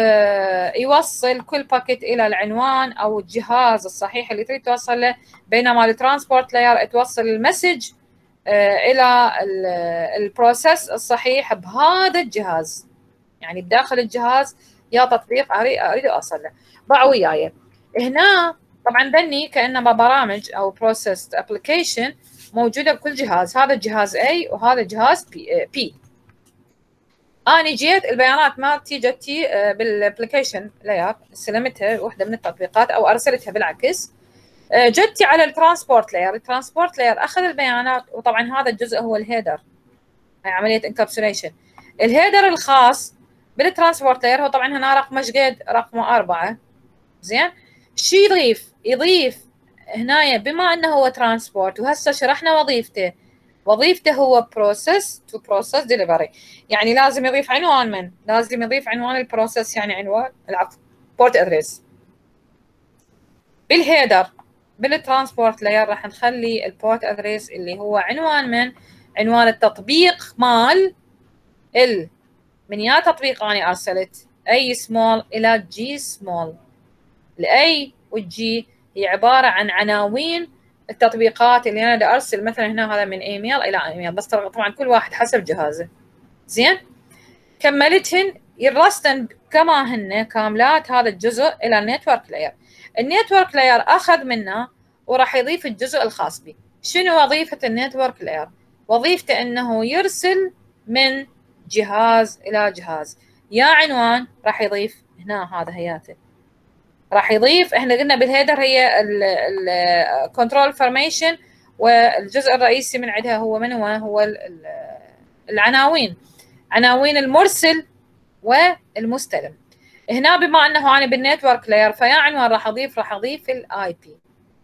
يوصل كل باكيت الى العنوان او الجهاز الصحيح اللي تريد توصل له، بينما الترانسبورت لاير توصل المسج الى البروسيس الصحيح بهذا الجهاز، يعني بداخل الجهاز يا تطبيق اريد اوصل له. ضعوا وياي هنا طبعا ذني كانما برامج او بروسيس ابلكيشن موجوده بكل جهاز، هذا الجهاز A وهذا الجهاز P. انا جيت البيانات مالتي جتي بالابلكيشن لاير استلمتها وحده من التطبيقات او ارسلتها بالعكس جتي على الترانسبورت لاير. الترانسبورت لاير اخذ البيانات وطبعا هذا الجزء هو الهيدر، هي عمليه انكابسوليشن. الهيدر الخاص بالترانسبورت لاير هو طبعا هنا رقم جديد رقمه أربعة زين. شو يضيف؟ يضيف هنا بما انه هو ترانسبورت وهسه شرحنا وظيفته، وظيفته هو بروسيس تو بروسيس ديليفري، يعني لازم يضيف عنوان من لازم يضيف عنوان البروسيس يعني عنوان العفو بورت ادريس. بالهيدر بالترانسبورت لاير راح نخلي البورت ادريس اللي هو عنوان من عنوان التطبيق مال ال من يا تطبيق اني ارسلت اي سمول الى جي سمول. الاي والجي هي عباره عن عناوين التطبيقات اللي انا بدي ارسل مثلا هنا هذا من ايميل الى ايميل، بس طبعا كل واحد حسب جهازه. زين، كملتهن يرسلن كما هن كاملات هذا الجزء الى النتورك لاير. النتورك لاير اخذ منه وراح يضيف الجزء الخاص به. شنو وظيفة النتورك لاير؟ وظيفته انه يرسل من جهاز الى جهاز. يا عنوان راح يضيف هنا، هذا هياته راح يضيف، احنا قلنا بالهيدر هي الكنترول فورميشن، والجزء الرئيسي من عندها هو من هو هو العناوين، عناوين المرسل والمستلم. هنا بما انه انا بالنتورك لاير، فيا عنوان راح اضيف راح اضيف الاي بي،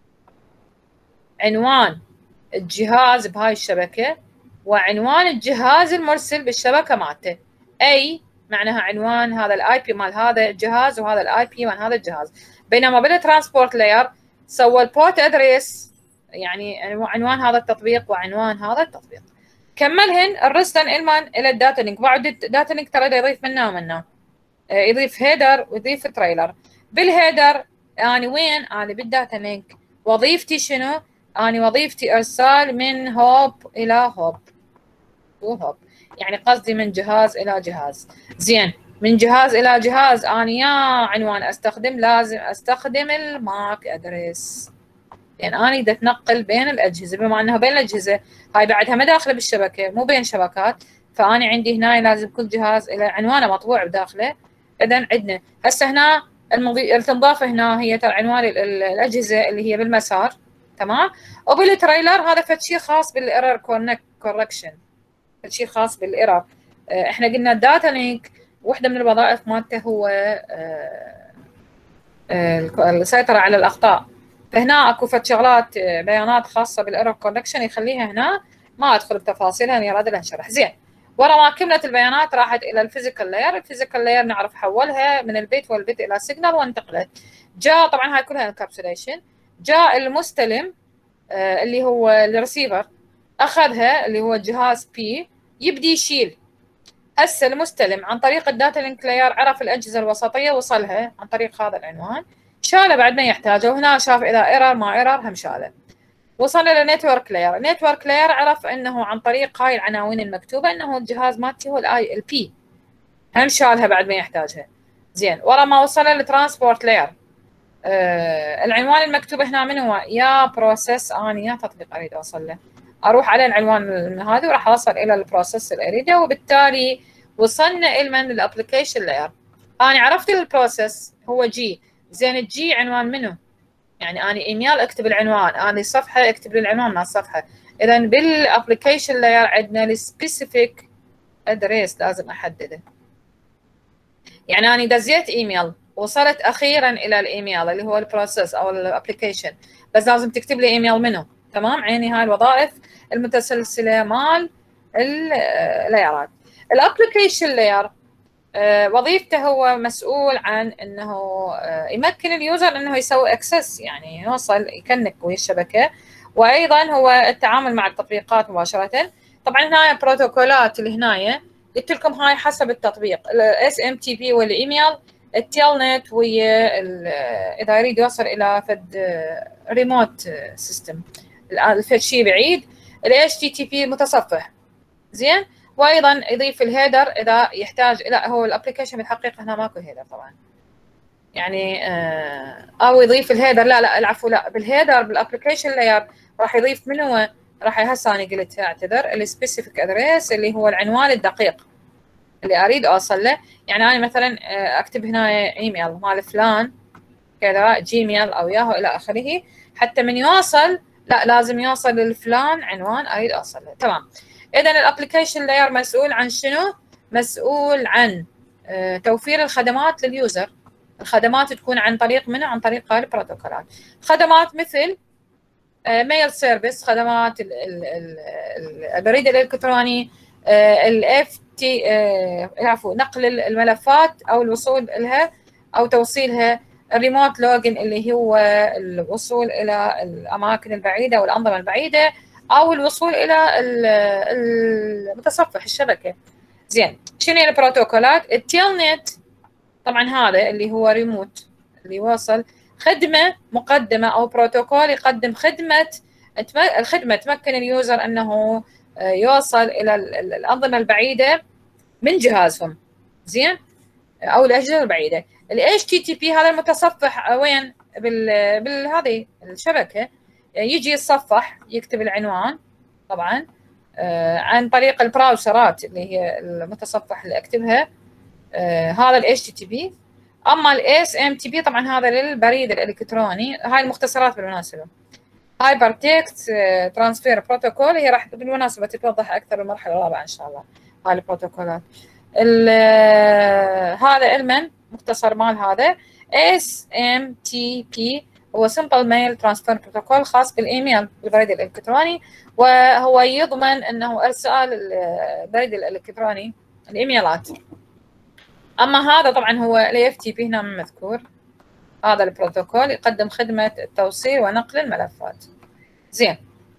عنوان الجهاز بهاي الشبكه وعنوان الجهاز المرسل بالشبكه مالته، اي معناها عنوان هذا الاي بي مال هذا الجهاز وهذا الاي بي مال هذا الجهاز. بينما بالترانسبورت لاير سوى البورت ادريس، يعني عنوان هذا التطبيق وعنوان هذا التطبيق. كملهن الرسلن المن الى الداتا لينك. بعد الداتا لينك ترى يضيف منه ومنه، يضيف هيدر ويضيف تريلر. بالهيدر اني وين؟ اني بالداتا لينك وظيفتي شنو؟ اني وظيفتي ارسال من هوب الى هوب وهوب، يعني قصدي من جهاز الى جهاز. زين، من جهاز الى جهاز اني يا عنوان استخدم لازم استخدم الماك ادريس، لان اني بدي اتنقل بين الاجهزه، بما انه بين الاجهزه هاي بعدها ما داخله بالشبكه، مو بين شبكات، فاني عندي هنا لازم كل جهاز الى عنوانه مطبوع بداخله. اذا عندنا هسه هنا المضي... التنضاف هنا هي ترى عنوان الاجهزه اللي هي بالمسار، تمام. وبالتريلر هذا فد شيء خاص بالايرور كوركشن، فد شيء خاص بالايرور. احنا قلنا الداتا لينك وحده من الوظائف مالته هو السيطره على الاخطاء، فهنا اكو فد شغلات بيانات خاصه بالايرور كوركشن يخليها هنا، ما ادخل بتفاصيلها اني اراد لها نشرح. زين، ورا ما كملت البيانات راحت الى الفيزيكال لاير. الفيزيكال لاير نعرف حولها من البيت والبيت الى سيجنال وانتقلت. جاء طبعا هاي كلها انكابسوليشن. جاء المستلم آه اللي هو الريسيفر اخذها اللي هو جهاز بي، يبدي يشيل. هسه المستلم عن طريق الداتا لينك لاير عرف الاجهزه الوسطيه، وصلها عن طريق هذا العنوان، شاله بعد ما يحتاجه، وهنا شاف اذا ايرور ما ايرور هم شاله. وصل الى نتورك لاير. نتورك لاير عرف انه عن طريق هاي العناوين المكتوبه انه الجهاز مالتي هو الاي البي، هم شالها بعد ما يحتاجها. زين، ورا ما وصل للترانسبورت لاير آه العنوان المكتوب هنا من هو؟ يا بروسيس اني يا تطبيق اريد اوصل له، اروح على العنوان هذا وراح اوصل الى البروسيس اللي اريده، وبالتالي وصلنا الى من الابلكيشن لاير. انا عرفت البروسيس هو جي. زين، الجي عنوان منه؟ يعني اني ايميل اكتب العنوان، اني صفحه اكتب العنوان مال الصفحه. اذا بالابلكيشن لاير عندنا السبيسيفيك ادريس لازم احدده. يعني اني دزيت ايميل، وصلت اخيرا الى الايميل اللي هو البروسيس او الابلكيشن، بس لازم تكتب لي ايميل منه، تمام. عيني هاي الوظائف المتسلسله مال اللايرات. الابلكيشن لاير أه وظيفته هو مسؤول عن انه أه يمكن اليوزر انه يسوي اكسس، يعني يوصل يكنك ويا الشبكه، وايضا هو التعامل مع التطبيقات مباشره. طبعا هنا بروتوكولات اللي هنا قلت لكم هاي حسب التطبيق، الاس ام تي بي والايميل، التيل نت ويا اذا يريد يوصل الى فد ريموت سيستم فد شيء بعيد، الاتش تي تي بي متصفح. زين، وايضا يضيف الهيدر اذا يحتاج. لا، هو الابلكيشن بالحقيقه هنا ماكو هيدر طبعا، يعني آه او يضيف الهيدر، لا لا العفو، لا بالهيدر بالابلكيشن لاير راح يضيف من هو؟ راح هسه انا قلتها اعتذر، السبيسيفيك ادريس اللي هو العنوان الدقيق اللي اريد اوصل له. يعني انا مثلا اكتب هنا ايميل مال فلان كذا جيميل او ياهو الى اخره، حتى من يوصل لا لازم يوصل للفلان عنوان اريد اوصل له، تمام. اذا الابلكيشن لاير مسؤول عن شنو؟ مسؤول عن توفير الخدمات لليوزر. الخدمات تكون عن طريق منه؟ عن طريق هاي البروتوكولات. خدمات مثل ميل سيرفيس، خدمات البريد الالكتروني، الاف تي عفوا نقل الملفات او الوصول لها او توصيلها، الريموت لوجن اللي هو الوصول الى الاماكن البعيده والانظمه البعيده، او الوصول الى المتصفح الشبكه. زين، شنو البروتوكولات؟ التيل نت طبعا هذا اللي هو ريموت اللي يوصل خدمه مقدمه او بروتوكول يقدم خدمه الخدمه تمكن اليوزر انه يوصل الى الانظمه البعيده من جهازهم، زين، او الاجهزه البعيده. ال إتش تي تي بي هذا المتصفح وين؟ بال بالهذه الشبكه، يجي يتصفح يكتب العنوان طبعا آه عن طريق البراوزرات اللي هي المتصفح اللي اكتبها، آه هذا ال إتش تي تي بي. اما ال إس إم تي بي طبعا هذا للبريد الالكتروني. هاي المختصرات بالمناسبه. هايبر تكست ترانسفير بروتوكول، هي راح بالمناسبه تتوضح اكثر بالمرحله الرابعه ان شاء الله. هاي البروتوكولات هذا علما مختصر مال هذا. إس إم تي بي هو سمبل ميل ترانسفير بروتوكول خاص بالايميل بالبريد الالكتروني، وهو يضمن انه ارسال البريد الالكتروني الايميلات. اما هذا طبعا هو ال إف تي بي هنا مذكور. هذا البروتوكول يقدم خدمه التوصيل ونقل الملفات. زين،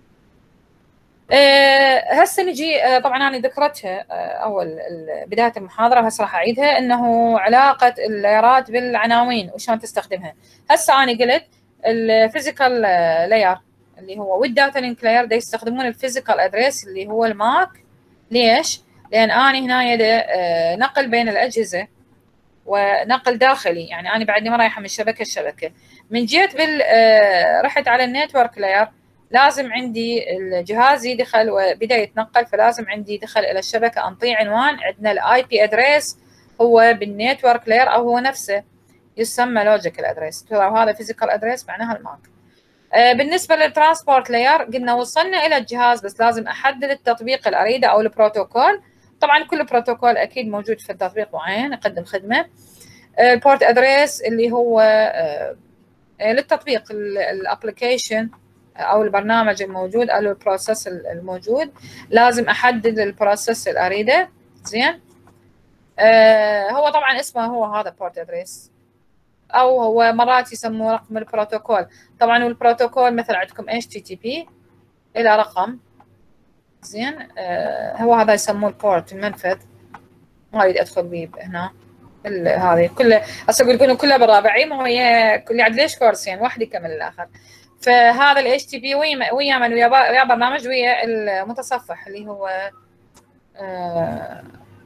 أه هسه نجي أه طبعا انا ذكرتها أه اول بدايه المحاضره، وهسه راح اعيدها، انه علاقه اللايرات بالعناوين وشلون تستخدمها. هسه انا قلت الفيزيكال لاير اللي هو والداتا لينك لاير دا يستخدمون الفيزيكال ادريس اللي هو الماك. ليش؟ لان انا هنا أه نقل بين الاجهزه ونقل داخلي، يعني انا بعدني ما رايحه من شبكه لشبكه. من جيت بال أه رحت على النتورك لاير، لازم عندي الجهاز يدخل وبدا يتنقل، فلازم عندي دخل الى الشبكه انطيه عنوان. عندنا الاي بي ادريس هو بالنتورك لاير او هو نفسه يسمى لوجيكال ادريس، وهذا فيزيكال ادريس معناها الماك. آه بالنسبه للترانسبورت لاير قلنا وصلنا الى الجهاز، بس لازم احدد التطبيق اللي اريده او البروتوكول. طبعا كل بروتوكول اكيد موجود في تطبيق معين يقدم خدمه. البورت آه ادريس اللي هو آه للتطبيق الابلكيشن او البرنامج الموجود او البروسيس الموجود، لازم احدد البروسيس اللي اريده. زين، آه هو طبعا اسمه هو هذا بورت ادريس، او هو مرات يسموه رقم البروتوكول. طبعا والبروتوكول مثل عندكم إتش تي تي بي الى رقم. زين، آه هو هذا يسموه البورت المنفذ. ما اريد ادخل بيه هنا هذه كله هسه يقولون كلها بالرابعي، ما هي كل عاد ليش كورسين واحد يكمل الاخر. فهذا ال إتش تي بي ويا ويا من ويا, ويا برنامج ويا المتصفح اللي هو آه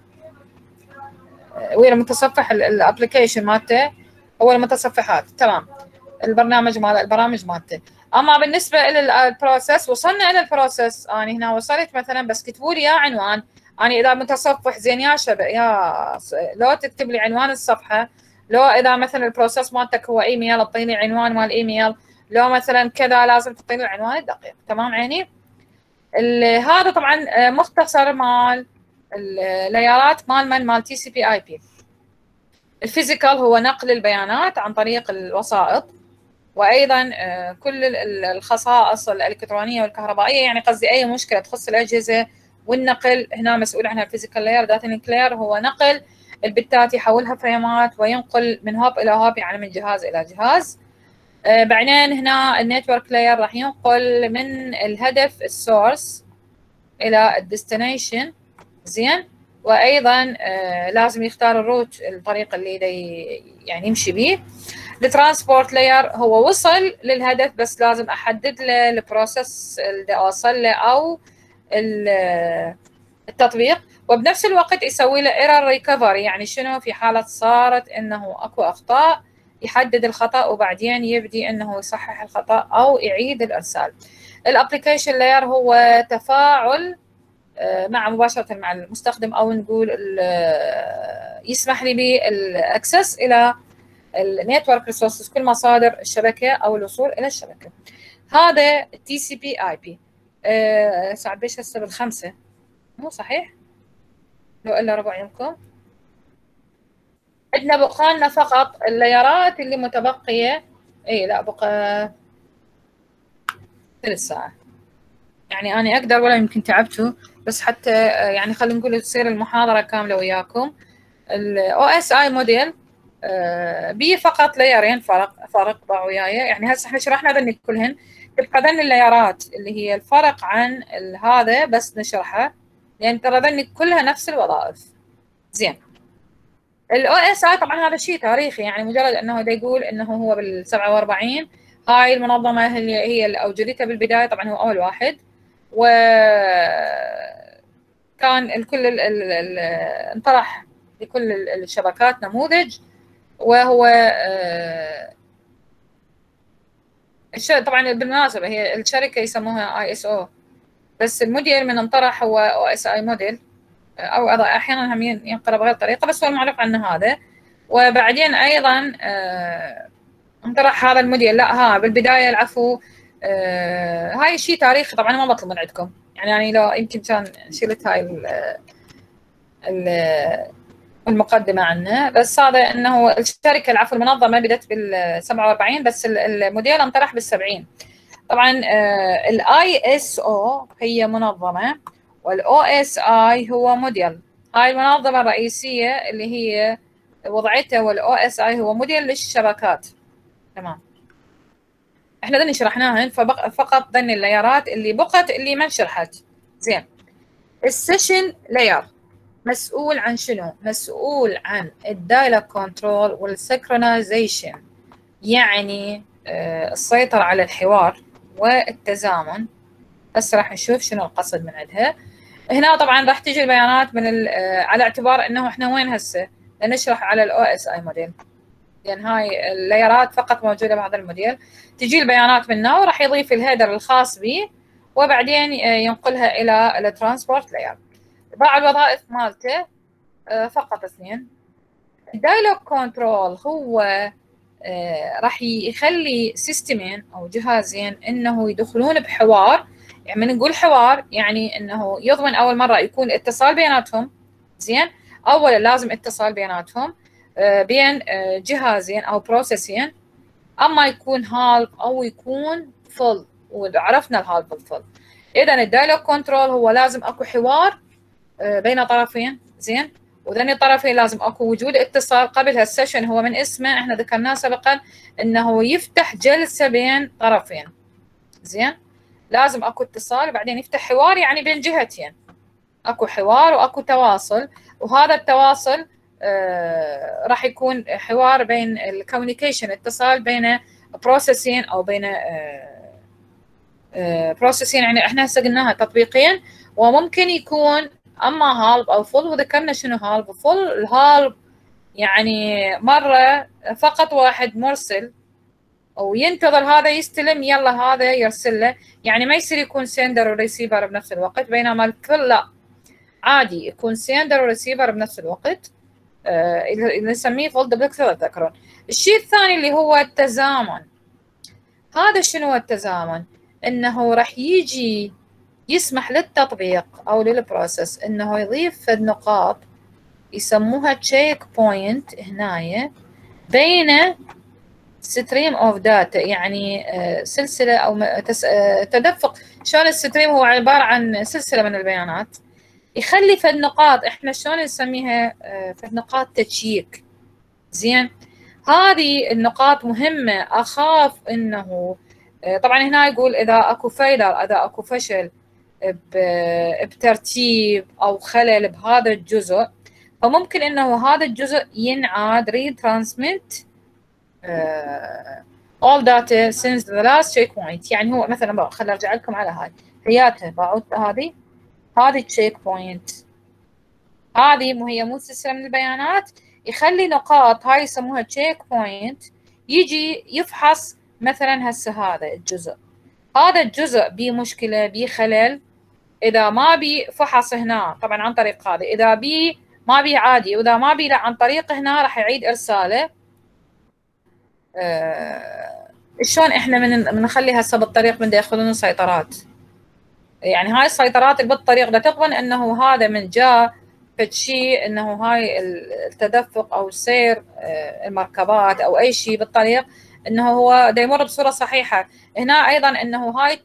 ويا المتصفح الابلكيشن مالته، هو المتصفحات. تمام، البرنامج مال البرامج مالته. اما بالنسبه للبروسيس، وصلنا الى البروسيس. انا هنا وصلت مثلا، بس كتبوا لي يا عنوان. انا اذا متصفح زين يا شباب يا لو تكتب لي عنوان الصفحه، لو اذا مثلا البروسيس مالتك هو ايميل اعطيني عنوان مال ايميل، لو مثلا كذا لازم تعطيني العنوان الدقيق. تمام عيني. هذا طبعا مختصر مال اللايرات مال من مال تي سي بي اي بي. الفيزيكال هو نقل البيانات عن طريق الوسائط، وايضا كل الخصائص الالكترونيه والكهربائيه، يعني قصدي اي مشكله تخص الاجهزه والنقل هنا مسؤول عنها الفيزيكال لاير. داتا لينك لاير هو نقل البتات، يحولها فريمات وينقل من هوب الى هوب، يعني من جهاز الى جهاز. آه بعدين هنا النتورك لاير راح ينقل من الهدف السورس الى الديستنيشن. زين، وايضا آه لازم يختار الروت، الطريق اللي يعني يمشي به. الترانسبورت لاير هو وصل للهدف، بس لازم احدد له البروسيس اللي اوصل له او التطبيق، وبنفس الوقت يسوي له ايرور ريكفري. يعني شنو؟ في حاله صارت انه اكو اخطاء يحدد الخطا وبعدين يبدي انه يصحح الخطا او يعيد الارسال. الابلكيشن لاير هو تفاعل مع مباشره مع المستخدم، او نقول يسمح لي بالاكسس الى النتورك ريسورسز، كل مصادر الشبكه او الوصول الى الشبكه. هذا تي سي بي اي بي. أه ساعد بيش هسه بالخمسه مو صحيح؟ لو الا ربع يمكن. عندنا بقى لنا فقط اللايرات اللي متبقيه. اي لا بقى ثلث ساعه، يعني انا اقدر ولا يمكن تعبتوا، بس حتى يعني خلينا نقول تصير المحاضره كامله وياكم. الاو اس اي موديل أه بيه فقط لايرين فرق فرق ضع وياي. يعني هسه احنا شرحنا ذني كلهن، تبقى ذني اللايرات اللي هي الفرق عن هذا بس نشرحها، لان ترى ذني كلها نفس الوظائف. زين، الاو اس اي طبعا هذا شيء تاريخي، يعني مجرد انه دا يقول انه هو بال سبعة وأربعين هاي المنظمة هي هي اللي أوجدتها بالبداية، طبعا هو أول واحد، و كان الكل ال ال ال انطرح لكل الشبكات نموذج، وهو طبعا بالمناسبة هي الشركة يسموها اي اس او، بس الموديل من انطرح هو او اس اي موديل، او احيانا هم ينقرأ بغير طريقة، بس هو المعروف عنه هذا. وبعدين ايضا انطرح هذا الموديل، لا ها بالبداية العفو هاي شيء تاريخي طبعا ما بطلب من عندكم، يعني يعني لو يمكن كان شلت هاي ال المقدمة عنه، بس هذا انه الشركة العفو المنظمة بدت بال سبعة وأربعين، بس الموديل انطرح بال سبعين. طبعا الاي اس او هي منظمة، والاو اس اي هو موديل. هاي المنظمة الرئيسية اللي هي وضعتها، والاو اس اي هو موديل للشبكات. تمام، احنا ذني شرحناهن، فقط ذني اللايرات اللي بقت اللي ما انشرحت. زين، السيشن لاير مسؤول عن شنو؟ مسؤول عن الدايلوج كنترول والسكرونايزيشن، يعني آه السيطرة على الحوار والتزامن. هسه راح نشوف شنو القصد من عندها. هنا طبعا راح تجي البيانات من آه على اعتبار انه احنا وين هسه نشرح على الاو اس اي موديل، لان هاي اللايرات فقط موجوده بهذا الموديل. تجي البيانات منه وراح يضيف الهيدر الخاص به، وبعدين آه ينقلها الى الترانسبورت لاير. باع الوظائف مالته فقط اثنين. الدايلوج كنترول هو آه راح يخلي سيستمين او جهازين انه يدخلون بحوار. يعني من نقول حوار يعني انه يضمن اول مره يكون اتصال بيناتهم. زين، اولا لازم اتصال بيناتهم آه بين آه جهازين او بروسيسين، اما يكون هالف او يكون فل، وعرفنا الهالف والفل. اذا الدايلوج كنترول هو لازم اكو حوار آه بين طرفين. زين، وذني الطرفين لازم اكو وجود اتصال. قبل هالسيشن هو من اسمه احنا ذكرناه سابقا انه يفتح جلسه بين طرفين. زين، لازم اكو اتصال وبعدين يفتح حوار، يعني بين جهتين اكو حوار واكو تواصل. وهذا التواصل آه راح يكون حوار بين الكوميونيكيشن، اتصال بين بروسيسين او بين آه آه بروسيسين، يعني احنا هسه قلناها تطبيقين، وممكن يكون اما هالب او فل. وذكرنا شنو هالب وفل. الهالب يعني مره فقط واحد مرسل وينتظر هذا يستلم، يلا هذا يرسل له، يعني ما يصير يكون سندر وريسيفر بنفس الوقت. بينما الفل لا، عادي يكون سندر وريسيفر بنفس الوقت، آه اللي نسميه فول دبلكسر. تذكرون الشيء الثاني اللي هو التزامن. هذا شنو التزامن؟ انه راح يجي يسمح للتطبيق او للبروسيس انه يضيف النقاط يسموها تشيك بوينت هنايا بين ستريم اوف داتا، يعني سلسله او تدفق. شلون الستريم هو عباره عن سلسله من البيانات، يخلي في النقاط احنا شلون نسميها في نقاط تشيك. زين، هذه النقاط مهمه. اخاف انه طبعا هنا يقول اذا اكو فيلر، اذا اكو فشل بترتيب او خلل بهذا الجزء، فممكن انه هذا الجزء ينعاد retransmit uh, all data since the last checkpoint. يعني هو مثلا خليني ارجع لكم على هاي حياتها باعوت هذه هذه تشيك بوينت، هذه مو هي مو سلسله من البيانات، يخلي نقاط هاي يسموها تشيك بوينت يجي يفحص مثلا هسه هذا الجزء، هذا الجزء بيه مشكله بيه خلل، اذا ما بي فحص هنا طبعا عن طريق هذا، اذا بي ما بي عادي، واذا ما بي لا عن طريق هنا راح يعيد ارساله. آه شلون احنا من بنخلي هسه بالطريق من ياخذون السيطرات، يعني هاي السيطرات اللي بالطريق ده تضمن انه هذا من جاء فد شيء انه هاي التدفق او السير آه المركبات او اي شيء بالطريق انه هو دا يمر بصوره صحيحه. هنا ايضا انه هاي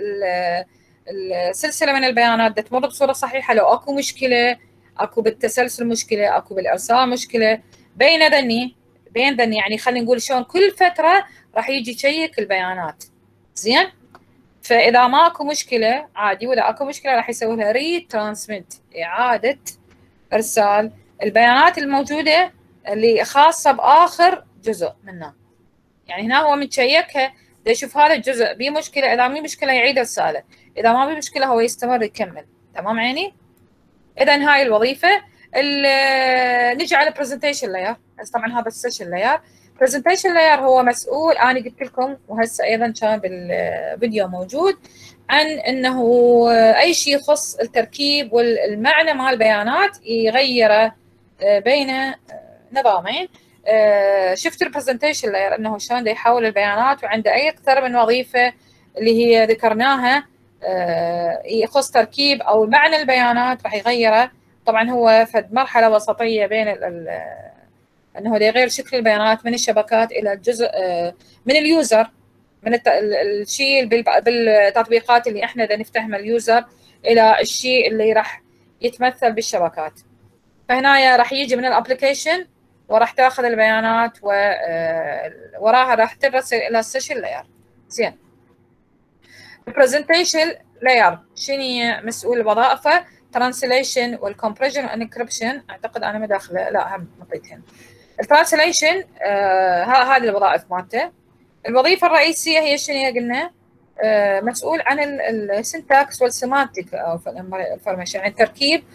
السلسله من البيانات دا تمر بصوره صحيحه. لو اكو مشكله، اكو بالتسلسل مشكله، اكو بالارسال مشكله، بين ذني بين ذني يعني خلينا نقول شلون كل فتره راح يجي يشيك البيانات. زين، فاذا ماكو مشكله عادي، واذا اكو مشكله راح يسوي لها ري ترانسميت، اعاده ارسال البيانات الموجوده اللي خاصه باخر جزء منها. يعني هنا هو متشيكها دا يشوف هذا الجزء بيه مشكله، اذا مي مشكله يعيد رساله، اذا ما بيه مشكله هو يستمر يكمل. تمام عيني؟ اذا هاي الوظيفه. نجي على البرزنتيشن لاير. طبعا هذا السيشن لاير. برزنتيشن لاير هو مسؤول، انا قلت لكم وهسه ايضا كان بالفيديو موجود، عن انه اي شيء يخص التركيب والمعنى مال البيانات يغيره بين نظامين. شفت البرزنتيشن لاير انه شلون يحول البيانات، وعنده اي اكثر من وظيفه اللي هي ذكرناها يخص تركيب او معنى البيانات راح يغيره. طبعا هو فد مرحله وسطيه بين انه يغير شكل البيانات من الشبكات الى الجزء من اليوزر، من الشيء بالتطبيقات اللي احنا بدنا نفتحها اليوزر الى الشيء اللي راح يتمثل بالشبكات. فهنا راح يجي من الابلكيشن وراح تاخذ البيانات ووراها راح ترسل الى السيشن لاير. زين. البرزنتيشن لاير شنو مسؤول الوظائفه؟ ترانسليشن والكمبريشن والانكربشن. اعتقد انا ما داخله، لا هم حطيتهن. الترانسليشن آه هذه الوظائف مالته. الوظيفه الرئيسيه هي شنو قلنا؟ آه مسؤول عن السنتاكس والسيمانتيك او الانفورميشن، يعني التركيب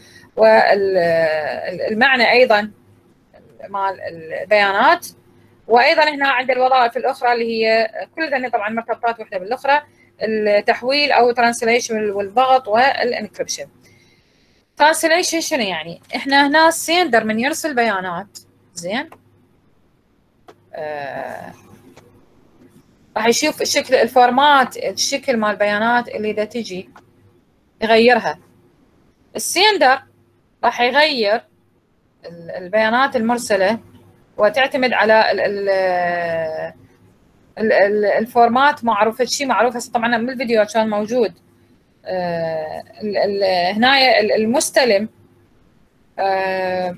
والمعنى ايضا مال البيانات. وايضا هنا عند الوظائف الاخرى اللي هي كلها طبعا مرتبطات وحده بالاخرى، التحويل او ترانسليشن والضغط والانكربشن. ترانسليشن شنو يعني؟ احنا هنا السندر من يرسل بيانات، زين، آه راح يشوف الشكل الفورمات، الشكل مال البيانات اللي دا تجي يغيرها. السندر راح يغير البيانات المرسله وتعتمد على ال ال ال ال الفورمات معروف، شيء معروف هسه طبعا من الفيديو كان موجود. آه ال ال هنا المستلم آه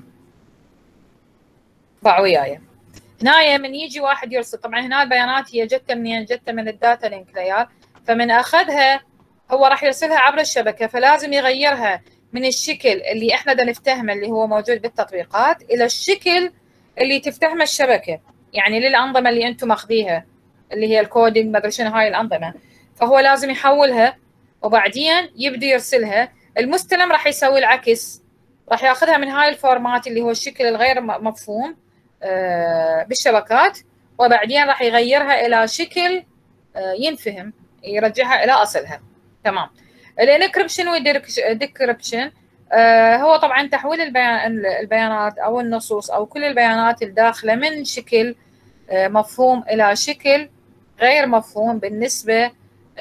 ضع وياي. هنا من يجي واحد يرسل، طبعا هنا البيانات هي جت منين؟ جت من الداتا لينك لاير، فمن اخذها هو راح يرسلها عبر الشبكه، فلازم يغيرها من الشكل اللي احنا بدنا نفتهمه اللي هو موجود بالتطبيقات الى الشكل اللي تفتهمه الشبكه، يعني للانظمه اللي انتم ماخذيها اللي هي الكودينج ما ادري شنو هاي الانظمه، فهو لازم يحولها وبعدين يبدي يرسلها. المستلم راح يسوي العكس، راح ياخذها من هاي الفورمات اللي هو الشكل الغير مفهوم بالشبكات، وبعدين راح يغيرها الى شكل ينفهم، يرجعها الى اصلها. تمام. الانكربشن والديكربشن هو طبعا تحويل البيانات او النصوص او كل البيانات الداخله من شكل مفهوم الى شكل غير مفهوم بالنسبه.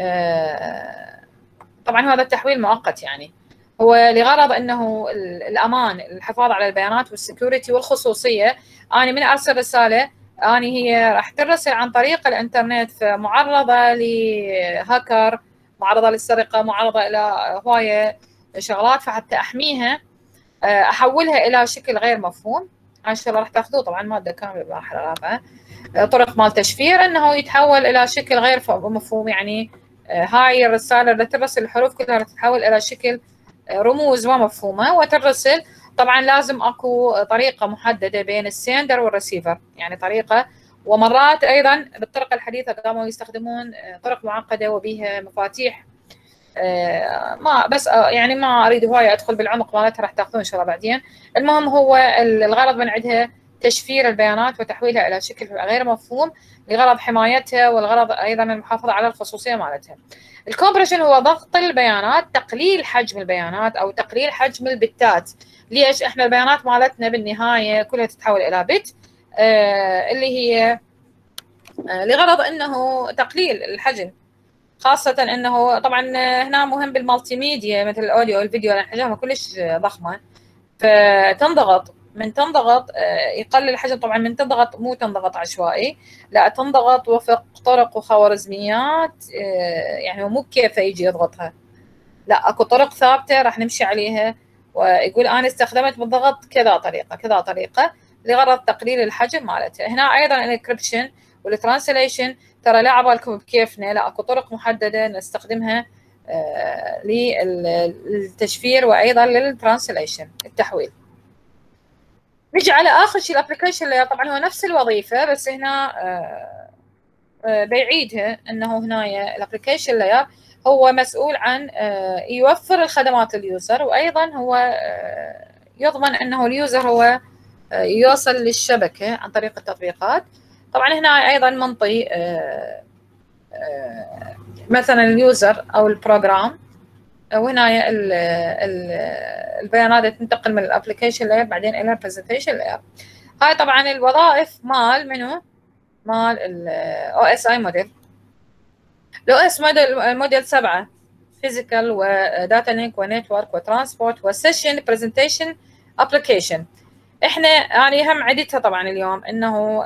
طبعا هذا التحويل مؤقت، يعني هو لغرض انه الامان، الحفاظ على البيانات والسكيورتي والخصوصيه. انا من ارسل رساله انا هي راح ترسل عن طريق الانترنت، فمعرضه لهاكر، معرضه للسرقه، معرضه الى هوايه شغلات، فحتى احميها احولها الى شكل غير مفهوم. ان شاء الله راح تاخذوه طبعا ماده كامله بالمرحله الرابعه، طرق مال تشفير انه يتحول الى شكل غير مفهوم. يعني هاي الرساله اللي ترسل الحروف كلها راح تتحول الى شكل رموز ومفهومه وترسل. طبعا لازم اكو طريقه محدده بين السندر والريسيفر، يعني طريقه، ومرات ايضا بالطرق الحديثه قاموا يستخدمون طرق معقده وبها مفاتيح. ما بس يعني ما اريد هوايه ادخل بالعمق مالتها، راح تاخذون ان شاء الله بعدين. المهم هو الغرض من عندها تشفير البيانات وتحويلها الى شكل غير مفهوم لغرض حمايتها، والغرض ايضا المحافظه على الخصوصيه مالتها. الكومبريشن هو ضغط البيانات، تقليل حجم البيانات او تقليل حجم البتات. ليش؟ احنا البيانات مالتنا بالنهايه كلها تتحول الى بت، آه اللي هي آه لغرض انه تقليل الحجم، خاصه انه طبعا هنا مهم بالمالتي ميديا مثل الاوديو والفيديو لان حجمها كلش ضخمه، فتنضغط. من تنضغط يقلل الحجم. طبعا من تنضغط مو تنضغط عشوائي، لا تنضغط وفق طرق وخوارزميات، يعني مو كيف يجي يضغطها، لا اكو طرق ثابته راح نمشي عليها، ويقول انا استخدمت بالضغط كذا طريقه كذا طريقه لغرض تقليل الحجم مالتها. هنا ايضا الانكربشن والترانسليشن ترى لا عبالكم بكيفنا، لا اكو طرق محدده نستخدمها للتشفير وايضا للترانسليشن التحويل. نجي على اخر شيء الابلكيشن لاير. طبعا هو نفس الوظيفه بس هنا بيعيدها انه هنا الابلكيشن لاير هو مسؤول عن يوفر الخدمات لليوزر، وايضا هو يضمن انه اليوزر هو يوصل للشبكه عن طريق التطبيقات. طبعا هنا ايضا منطي مثلا اليوزر او البروجرام، وهنا البيانات تنتقل من الابلكيشن لاير بعدين الى البرزنتيشن لاير. هاي طبعا الوظائف مال منو؟ مال الاو اس اي موديل. الاو اس موديل موديل سبعه: فيزيكال وداتا لينك ونتورك وترانسبورت وسيشن برزنتيشن ابلكيشن. احنا يعني هم عدتها طبعا اليوم انه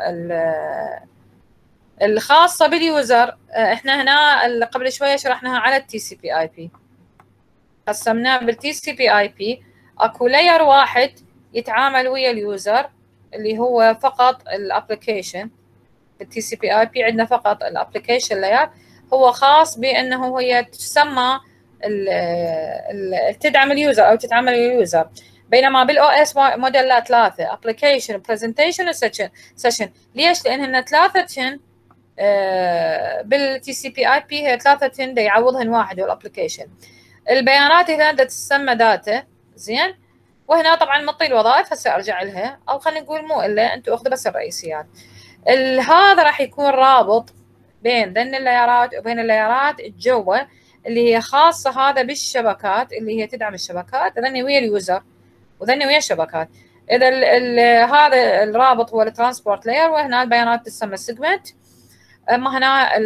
الخاصه باليوزر. احنا هنا قبل شويه شرحناها على التي سي بي اي بي، قسمناه بالتي سي بي اي بي. اكو لاير واحد يتعامل ويا اليوزر اللي هو فقط الابلكيشن. بالتي سي بي اي بي عندنا فقط الابلكيشن لاير، هو خاص بانه هي تسمى تدعم اليوزر او تتعامل ويا اليوزر. بينما بالاو اس موديل ثلاثه: ابلكيشن، برزنتيشن، وسيشن. سيشن ليش؟ لان ثلاثه بالتي سي بي اي بي هي ثلاثه دا يعوضهن واحد هو الابلكيشن. البيانات هنا دا تسمى داتا، زين. وهنا طبعا مطي الوظائف، هسه ارجع لها، او خلينا نقول مو الا انتم اخذوا بس الرئيسيات. هذا راح يكون رابط بين ذن اللايرات وبين اللايرات الجوه اللي هي خاصه هذا بالشبكات، اللي هي تدعم الشبكات، ذني ويا اليوزر وذني ويا الشبكات. اذا ال ال هذا الرابط هو الترانسبورت لاير، وهنا البيانات تسمى السيجمنت. اما هنا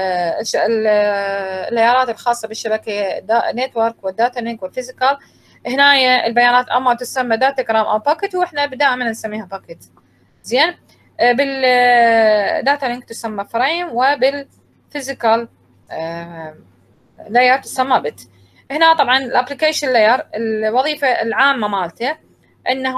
اللايرات الخاصه بالشبكه نتورك والداتا لينك والفيزيكال. هنا البيانات اما تسمى داتا جرام او باكيت، واحنا دائما نسميها باكيت، زين. بالداتا لينك تسمى فريم، وبالفيزيكال لاير تسمى بت. هنا طبعا الابلكيشن لاير الوظيفه العامه مالته انه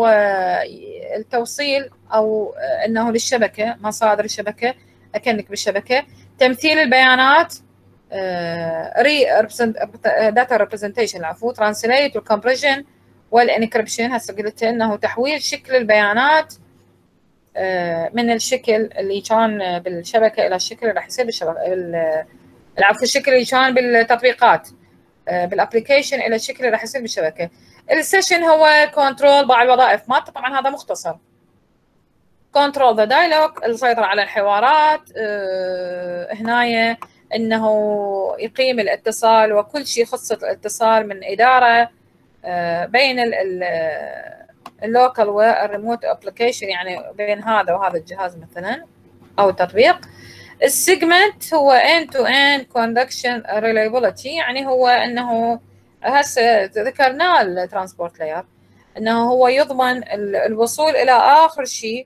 التوصيل او انه للشبكه، مصادر الشبكه، اكنك بالشبكه، تمثيل البيانات، ري داتا ريبرزنتيشن، العفو، ترانسليت والكمبريشن والانكربشن. هسه قلت انه تحويل شكل البيانات من الشكل اللي كان بالشبكه الى الشكل اللي راح يصير بالشبكه، العفو، الشكل اللي كان بالتطبيقات بالابلكيشن الى الشكل اللي راح يصير بالشبكه. السيشن هو كنترول بعض الوظائف مالته، طبعا هذا مختصر. كنترول ذا دايلوج، السيطره على الحوارات. أه هنايا انه يقيم الاتصال وكل شيء يخص الاتصال من اداره أه بين اللوكال والريموت ابلكيشن، يعني بين هذا وهذا الجهاز مثلا او التطبيق. السيجمنت هو end to end conduction reliability، يعني هو انه هسه ذكرناه الترانسبورت لاير انه هو يضمن الوصول الى اخر شيء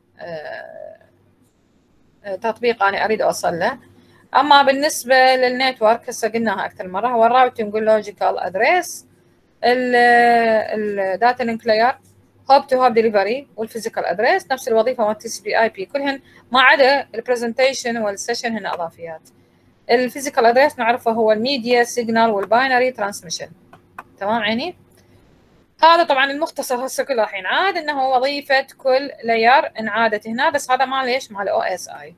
تطبيق انا اريد اوصل له. اما بالنسبه للنتورك هسه قلناها اكثر مره، هو الراوتنج واللوجيكال ادريس، الداتا لينك لاير، هوب تو هوب ديليفري، والفيزيكال ادريس نفس الوظيفه مال تي سي بي اي بي كلهن، ما عدا البرزنتيشن والسيشن هن اضافيات. الفيزيكال ادريس نعرفه هو الميديا سيجنال والباينري ترانسميشن، تمام عيني. هذا طبعا المختصر هسه كله راح ينعاد، انه وظيفه كل لاير انعادت هنا، بس هذا مال ليش؟ مال او اس اي،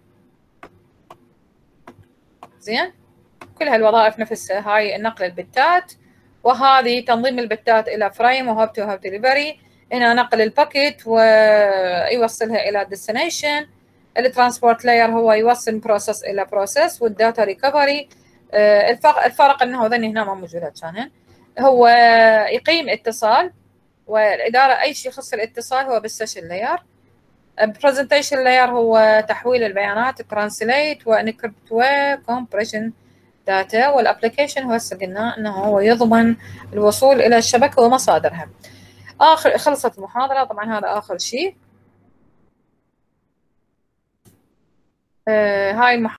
زين. كل هالوظائف نفسها، هاي نقل البتات، وهذه تنظيم البتات الى فريم وهوب تو هوب ديليفري. هنا نقل الباكيت ويوصلها الى ديستنيشن. الترانسبورت لاير هو يوصل بروسيس الى بروسيس، والداتا ريكفري. الفرق الفرق انه ذني هنا ما موجودات كانن. هو يقيم اتصال والاداره، اي شيء يخص الاتصال هو بالسيشن لاير. البرزنتيشن لاير هو تحويل البيانات، ترانسليت وانكربت وكمبريشن داتا. والابلكيشن هو هسه قلنا انه هو يضمن الوصول الى الشبكه ومصادرها. اخر خلصت المحاضره، طبعا هذا اخر شيء. آه هاي المحاضره